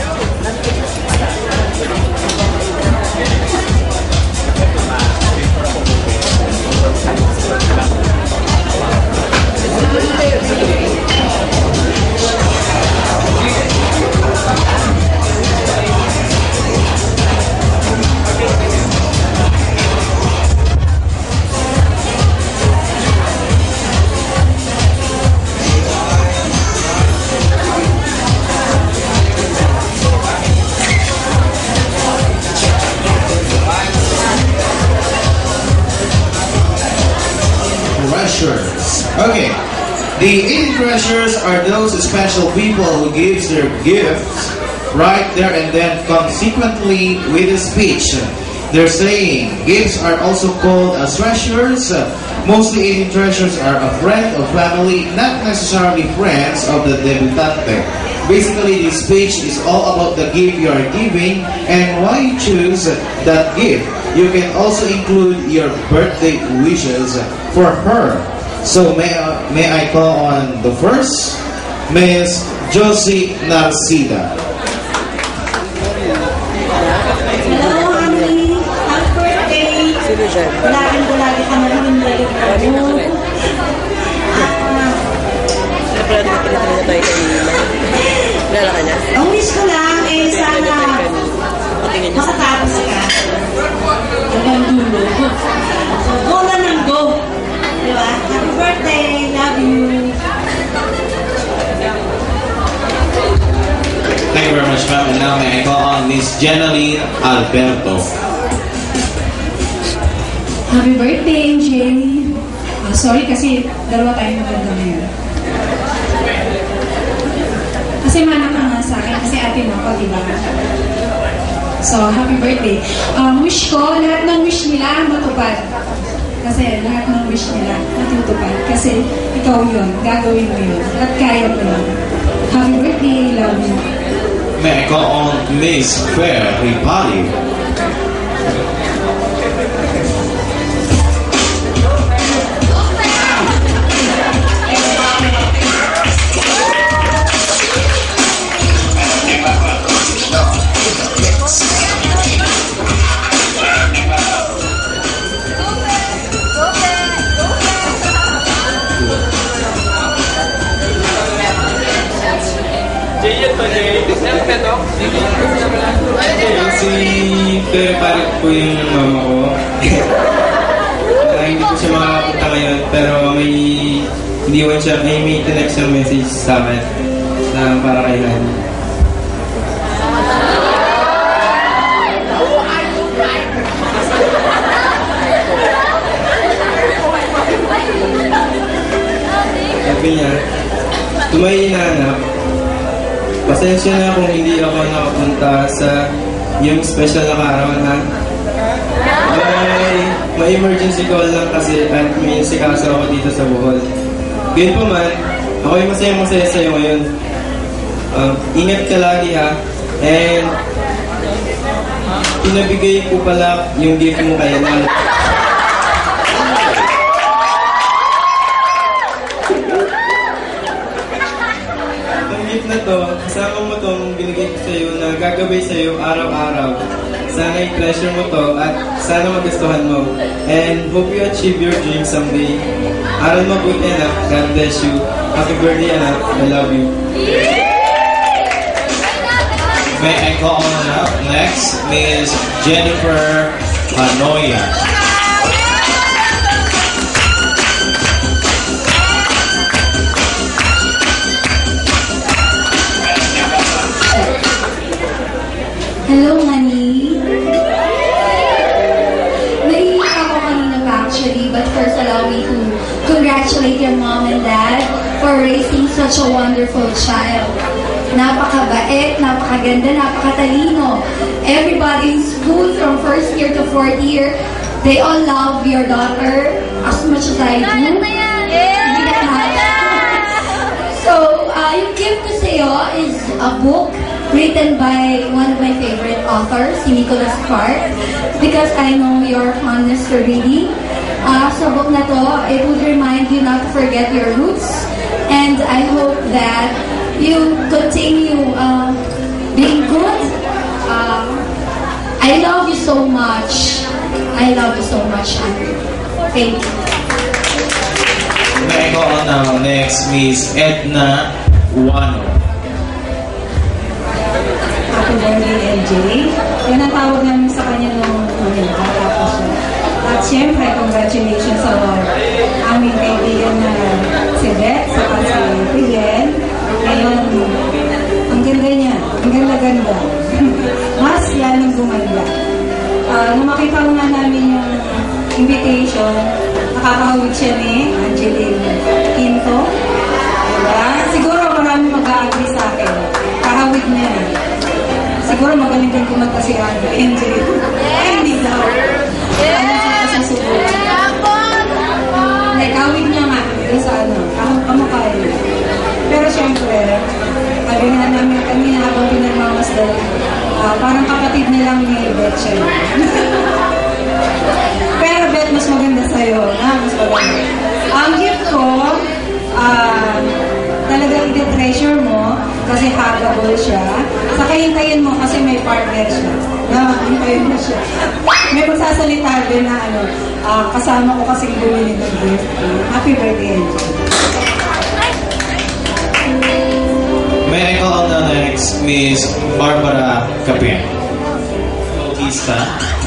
Okay, the 80 treasures are those special people who gives their gifts right there and then consequently with a speech. They're saying gifts are also called as treasures. Mostly 80 treasures are a friend or family, not necessarily friends of the debutante. Basically, this speech is all about the gift you are giving and why you choose that gift. You can also include your birthday wishes for her. So may I call on the first, Ms. Josie Narcida. Hello, honey. Happy birthday. Lagi ka na rin balik mo. Ang wish ko lang eh sana makatapos ka. Hanggang dulo. Go na ng go. Diba? Happy birthday. Love you. Thank you very much, ma'am. And now may I call on Miss Jenaline Alberto. Happy birthday, MJ. Sorry kasi dalawa tayong maganda ngayon. Kasi mana ka nga sa akin, kasi ate mo ako, diba? So, happy birthday. Wish ko, lahat ng wish nila matupad. Kasi lahat ng wish nila matutupad. Kasi ikaw yun, gagawin mo yun. At kaya mo yun. Happy birthday, love you. May I call on Miss Claire Ripali. Si Claire Ripali po yung mama ko. Hindi po siya makakapunta ngayon, pero may tinext siyang message sa akin na para kay Hani. Sabi niya, tumayi na anak, pasensya na kung hindi ako nakapunta sa yung special na kaarawan ha. May emergency call lang kasi at may sikaso ako dito sa Bohol. Gayun pa man, ako'y masaya sa'yo ngayon. Ingat ka lagi ha. And pinabigay ko pala yung gift mo kay Nal. Na to, kasama mo tong binigay ko sa'yo na gagawin sa'yo araw-araw. Sana i-treasure mo to at sana magustuhan mo. And hope you achieve your dreams someday. Aral mabuti anak, God bless you. Happy birthday anak, I love you. May I call on up next Miss Jennifer Hanoya. Hello, honey. Naiiyak ako kanina pa actually, but first allow me to congratulate your mom and dad for raising such a wonderful child. Napakabait, napakaganda, napakatalino. Everybody in school from first year to fourth year, they all love your daughter as much as I do. So, yung gift ko sa'yo is a book written by one of my favorite authors, si Nicholas Sparks, because I know your fondness to reading. Sa book na to, it would remind you not to forget your roots, and I hope that you continue being good. I love you so much. I love you so much, Andrew. Thank you. May I call on now next Miss Edna Wano. Happy birthday, LJ. Yan ang tawag namin sa kanya nung bata pa siya. At syempre, congratulations sa aming kaibigan na si Beth, saka si Miguel. Ngayon, ang ganda niya. Ang ganda-ganda. Mas lalong gumanda. Nung makita ko nga namin yung invitation, nakakahawig siya ni Angeline Quinto. Diba? Siguro marami mag-a-agree sa akin. Kahawig niya. Siguro magaling din kumanta si Angeline. Ay, hindi daw. Ano sa susubukan? Kahawig niya nga. Doon sa ano. Kamukay. Pero syempre, sabi nga namin kanina habang pinagmamasdan, parang kapatid nilang ni Beth siya. Pero Beth, mas maganda sa'yo. Mas maganda. Ang gift ko, talagang i-treasure mo kasi huggable siya. Saka hintayin mo kasi may partner siya. Hintayin mo siya. May magsasalita din na kasama ko kasi bumili ng gift. Happy birthday, Angel. May I call on the next Miss Barbara Capien. Bautista.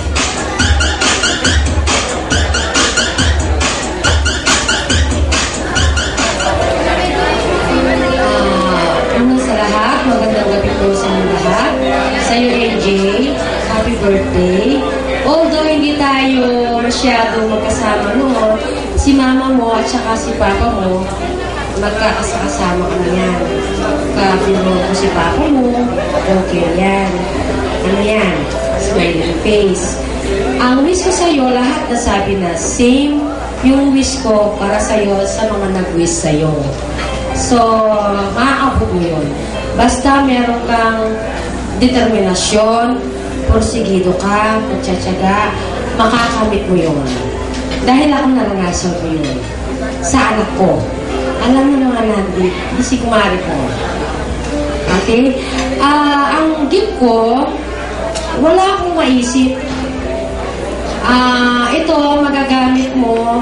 Sa lahat, magandang gabi po sa mga lahat. Sa'yo, AJ, happy birthday. Although hindi tayo masyado masyadong magkasama noon, si mama mo at saka si papa mo, magkakasama ka na yan. Kapino ko si papa mo, okay yan. Ano yan? Smiling face. Ang wish ko sa'yo, lahat nasabi na same yung wish ko para sa'yo sa mga nag-wish sa'yo. So, maaabot mo yun. Basta meron kang determinasyon, porsigido ka, magtsatsaga, makakamit mo yun. Dahil ako naranasan ko yun. Sa anak ko. Alam mo naman natin, si kumari ko. Okay? Ang gift ko, wala akong maisip. Ito, magagamit mo.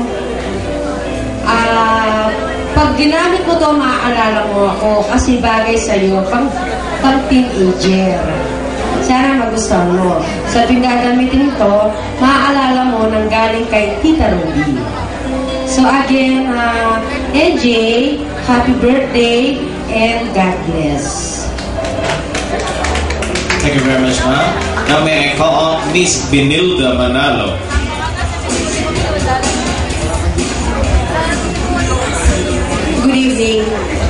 Pag ginamit mo to, maaalala mo ako kasi bagay sa'yo, pang teenager. Sana magustuhan mo. So, tuwing gagamitin ito, maaalala mo nang galing kay Tita Ruby. So, again, AJ, happy birthday and God bless. Thank you very much, ma'am. Now may I call on Miss Benilda Manalo. Good evening.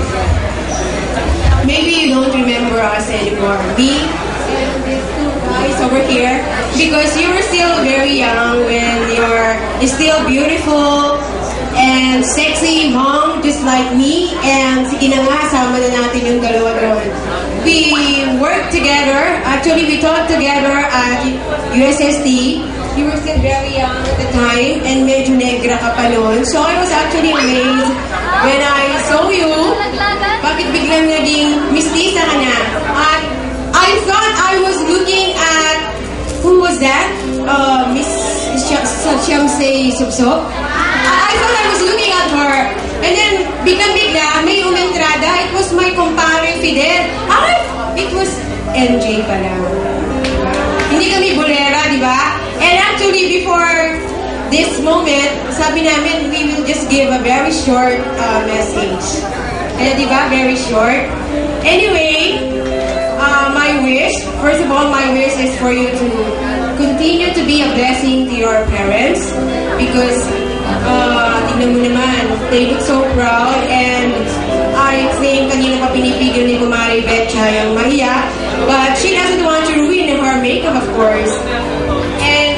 Maybe you don't remember us anymore. Me and these two guys over here. Because you were still very young when you're still beautiful and sexy mom just like me. And sige na nga, sama na natin yung dalawa doon. We worked together. Actually, we taught together at USST. You were still very young at the time and medyo negra ka pa noon. So I was actually amazed when I saw you. Bakit biglang naging mistisa ka na? At I thought I was looking at, who was that? Miss Shamsay Subsob. I thought I was looking at her. And then, bigla, may umentrada. It was my kumpare Fidel. It was MJ pala. Hindi kami bolera, di ba? And actually, before this moment, sabi namin, we will just give a very short message. Kaya di ba? Very short. Anyway, my wish, first of all, my wish is for you to continue to be a blessing to your parents because tignan mo naman, they look so proud and I think kanina pa pinipigil ni Kumari Betcha yung mahiya, but she doesn't want to ruin her makeup, of course. And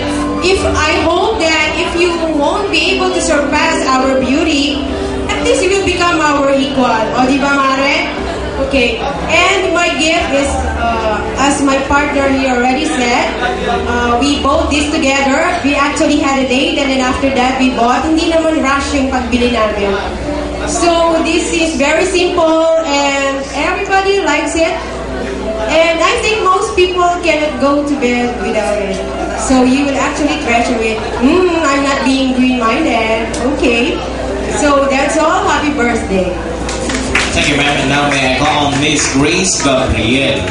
I hope that if you won't be able to surpass our beauty, at least you will become our equal. O, di ba, Mare? Okay. And my gift is, as my partner here already said, we bought this together. We actually had a date and then after that we bought. Hindi naman rush yung pagbili namin. So this is very simple and everybody likes it. And I think most people cannot go to bed without it. So you will actually treasure it. I'm not being green-minded. Okay. So that's all. Happy birthday. Thank you, ma'am. And now may I call on Miss Grace Gabriel.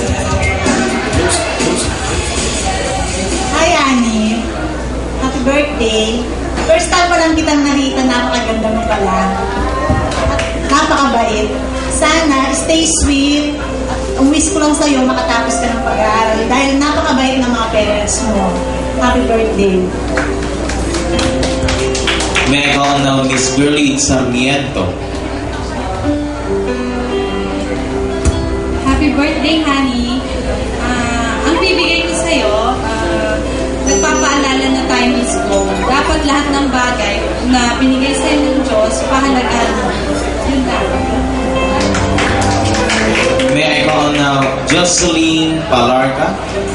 Hi, Annie. Happy birthday. First time ko lang kitang nakita, napakaganda mo pala. Napakabait. Sana, stay sweet. Ang wish ko lang sa'yo, makatapos ka ng pag-aaral. Dahil napakabait ng mga parents mo. Happy birthday. May I call on now Miss Girlie Sarmiento. Happy birthday, honey. Ang bibigay ko sa'yo, nagpapaalala na time is go. Dapat lahat ng bagay na binigay sa'yo ng Diyos, pahalagaan mo. Yun lang. May I call on now Jocelyn Palarca.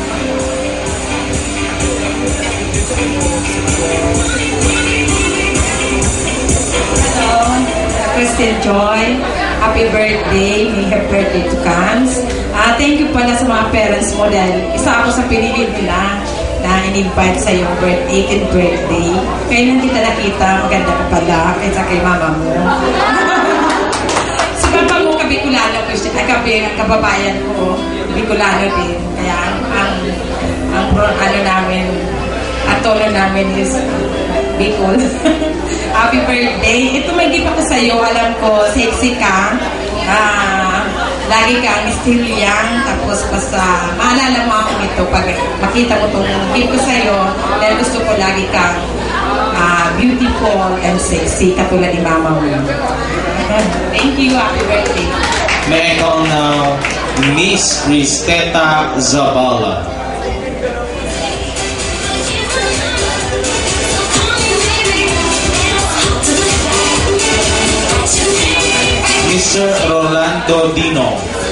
Hello, Crystal Joy. Happy birthday. May happy birthday to Cams. Thank you pala sa mga parents mo dahil isa ako sa pinili nila na in-invite sa iyong 18th birthday. Kailan kita nakita, maganda ka pala kaysa kay mama mo. Si papa mo, Bicolano ko siya. Kababayan ko, Bicolano din. Kaya ang namin, at tono namin is Bicol. Happy birthday. Ito may gift ako sa'yo. Alam ko, sexy ka. Lagi kang still young. Tapos basta, maalala mo ako ito pag makita mo itong gift ko sa'yo. Dahil gusto ko lagi kang beautiful and sexy katulad ni mama mo. Thank you. Happy birthday. May I call now Miss Cristeta Zabala. Mr. Rolando Dino.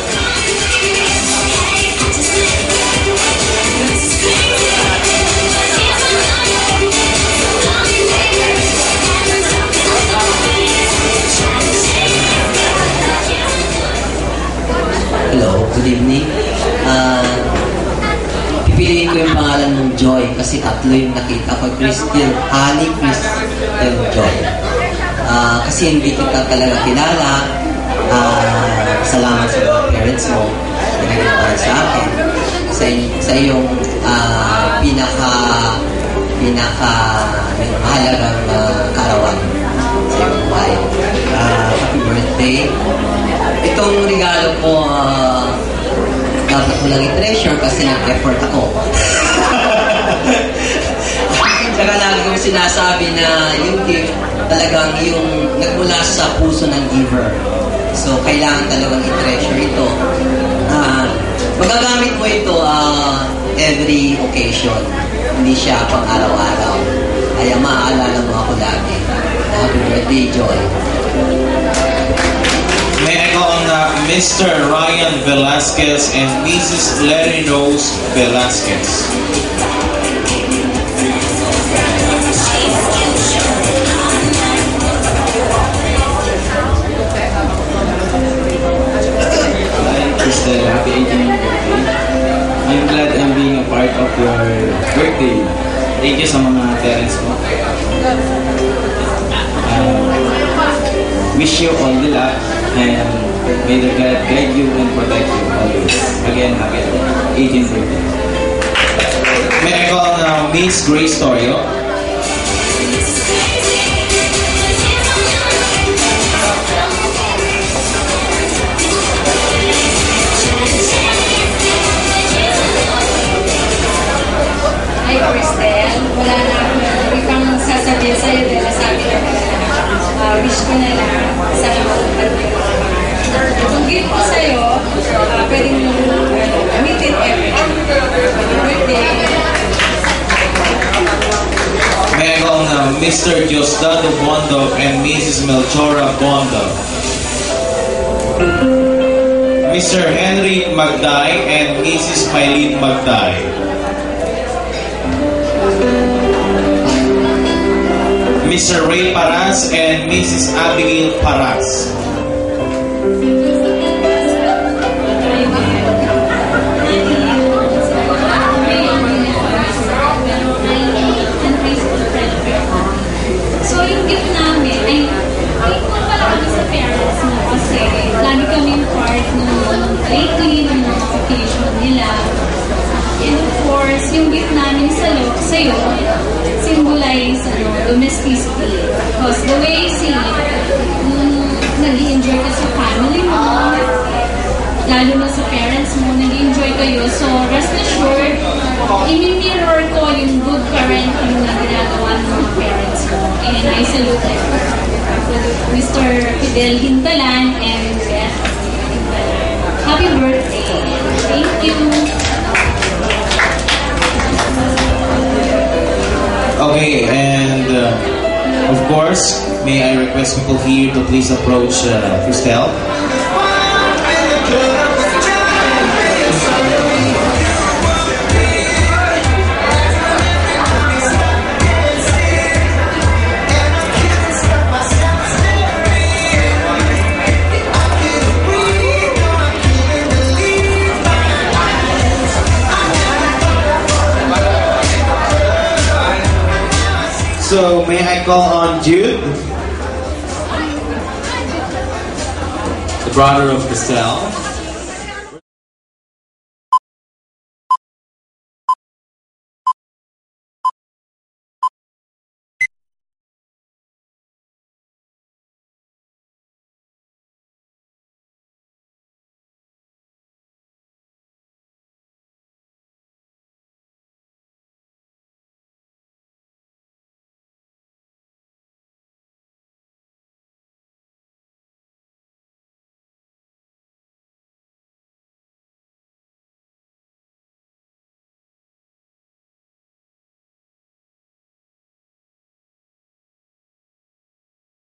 Hello, good evening. Pipiliin ko yung pangalan mong Joy kasi tatlo yung nakita ko. Honey Crystal Joy. Kasi hindi kita talaga kilala. Salamat sa mga parents mo na naging sa akin. Sa iyong mahalagang karawan sa iyong buhay. Happy birthday. Itong regalo ko, dapat mo lang i-treasure kasi nag-effort ako. Saka lagi kong sinasabi na yung gift talagang yung nagmula sa puso ng giver. So, kailangan talagang i-treasure ito. Magagamit mo ito every occasion. Hindi siya pang araw-araw. Kaya maaalala mo ako lagi. Happy birthday, Joy. May I call on Mr. Ryan Velasquez and Mrs. Larry Rose Velasquez. Crystal, happy 18th birthday. I'm glad I'm being a part of your birthday. Thank you sa mga parents mo. Wish you all the luck and may the God guide you and protect you always. Again, happy 18th birthday. May I call now Miss Grace Torio. Hi, Cristel. Wala na akong ibang sasabihin sa'yo dahil nasabi na wish ko na lang sana matupad mo yung pangarap. Itong gift ko sa'yo, pwede mo gamitin every birthday. May I call now Mr. Diosdado Bondo and Mrs. Melchora Bondo. Mr. Henry Magday and Mrs. Mylene Magday. Mr. Ray Paras and Mrs. Abigail Paras. So yung gift namin ay thankful pala kami sa parents mo kasi lagi kami part ng lately ng mga occasion nila. And of course, yung gift namin sa'yo symbolize domesticity. Because the way you see nag-i-enjoy ka sa family mo, lalo na sa parents mo, nag-i-enjoy kayo. So, rest assured, i-mirror ko yung good parenting na ginagawa ng mga parents mo. And I salute them. Mr. Fidel Hintalan and Beth Hintalan. Happy birthday. Thank you. Okay, and of course, may I request people here to please approach Cristel. So, may I call on Jude, the brother of Cristel.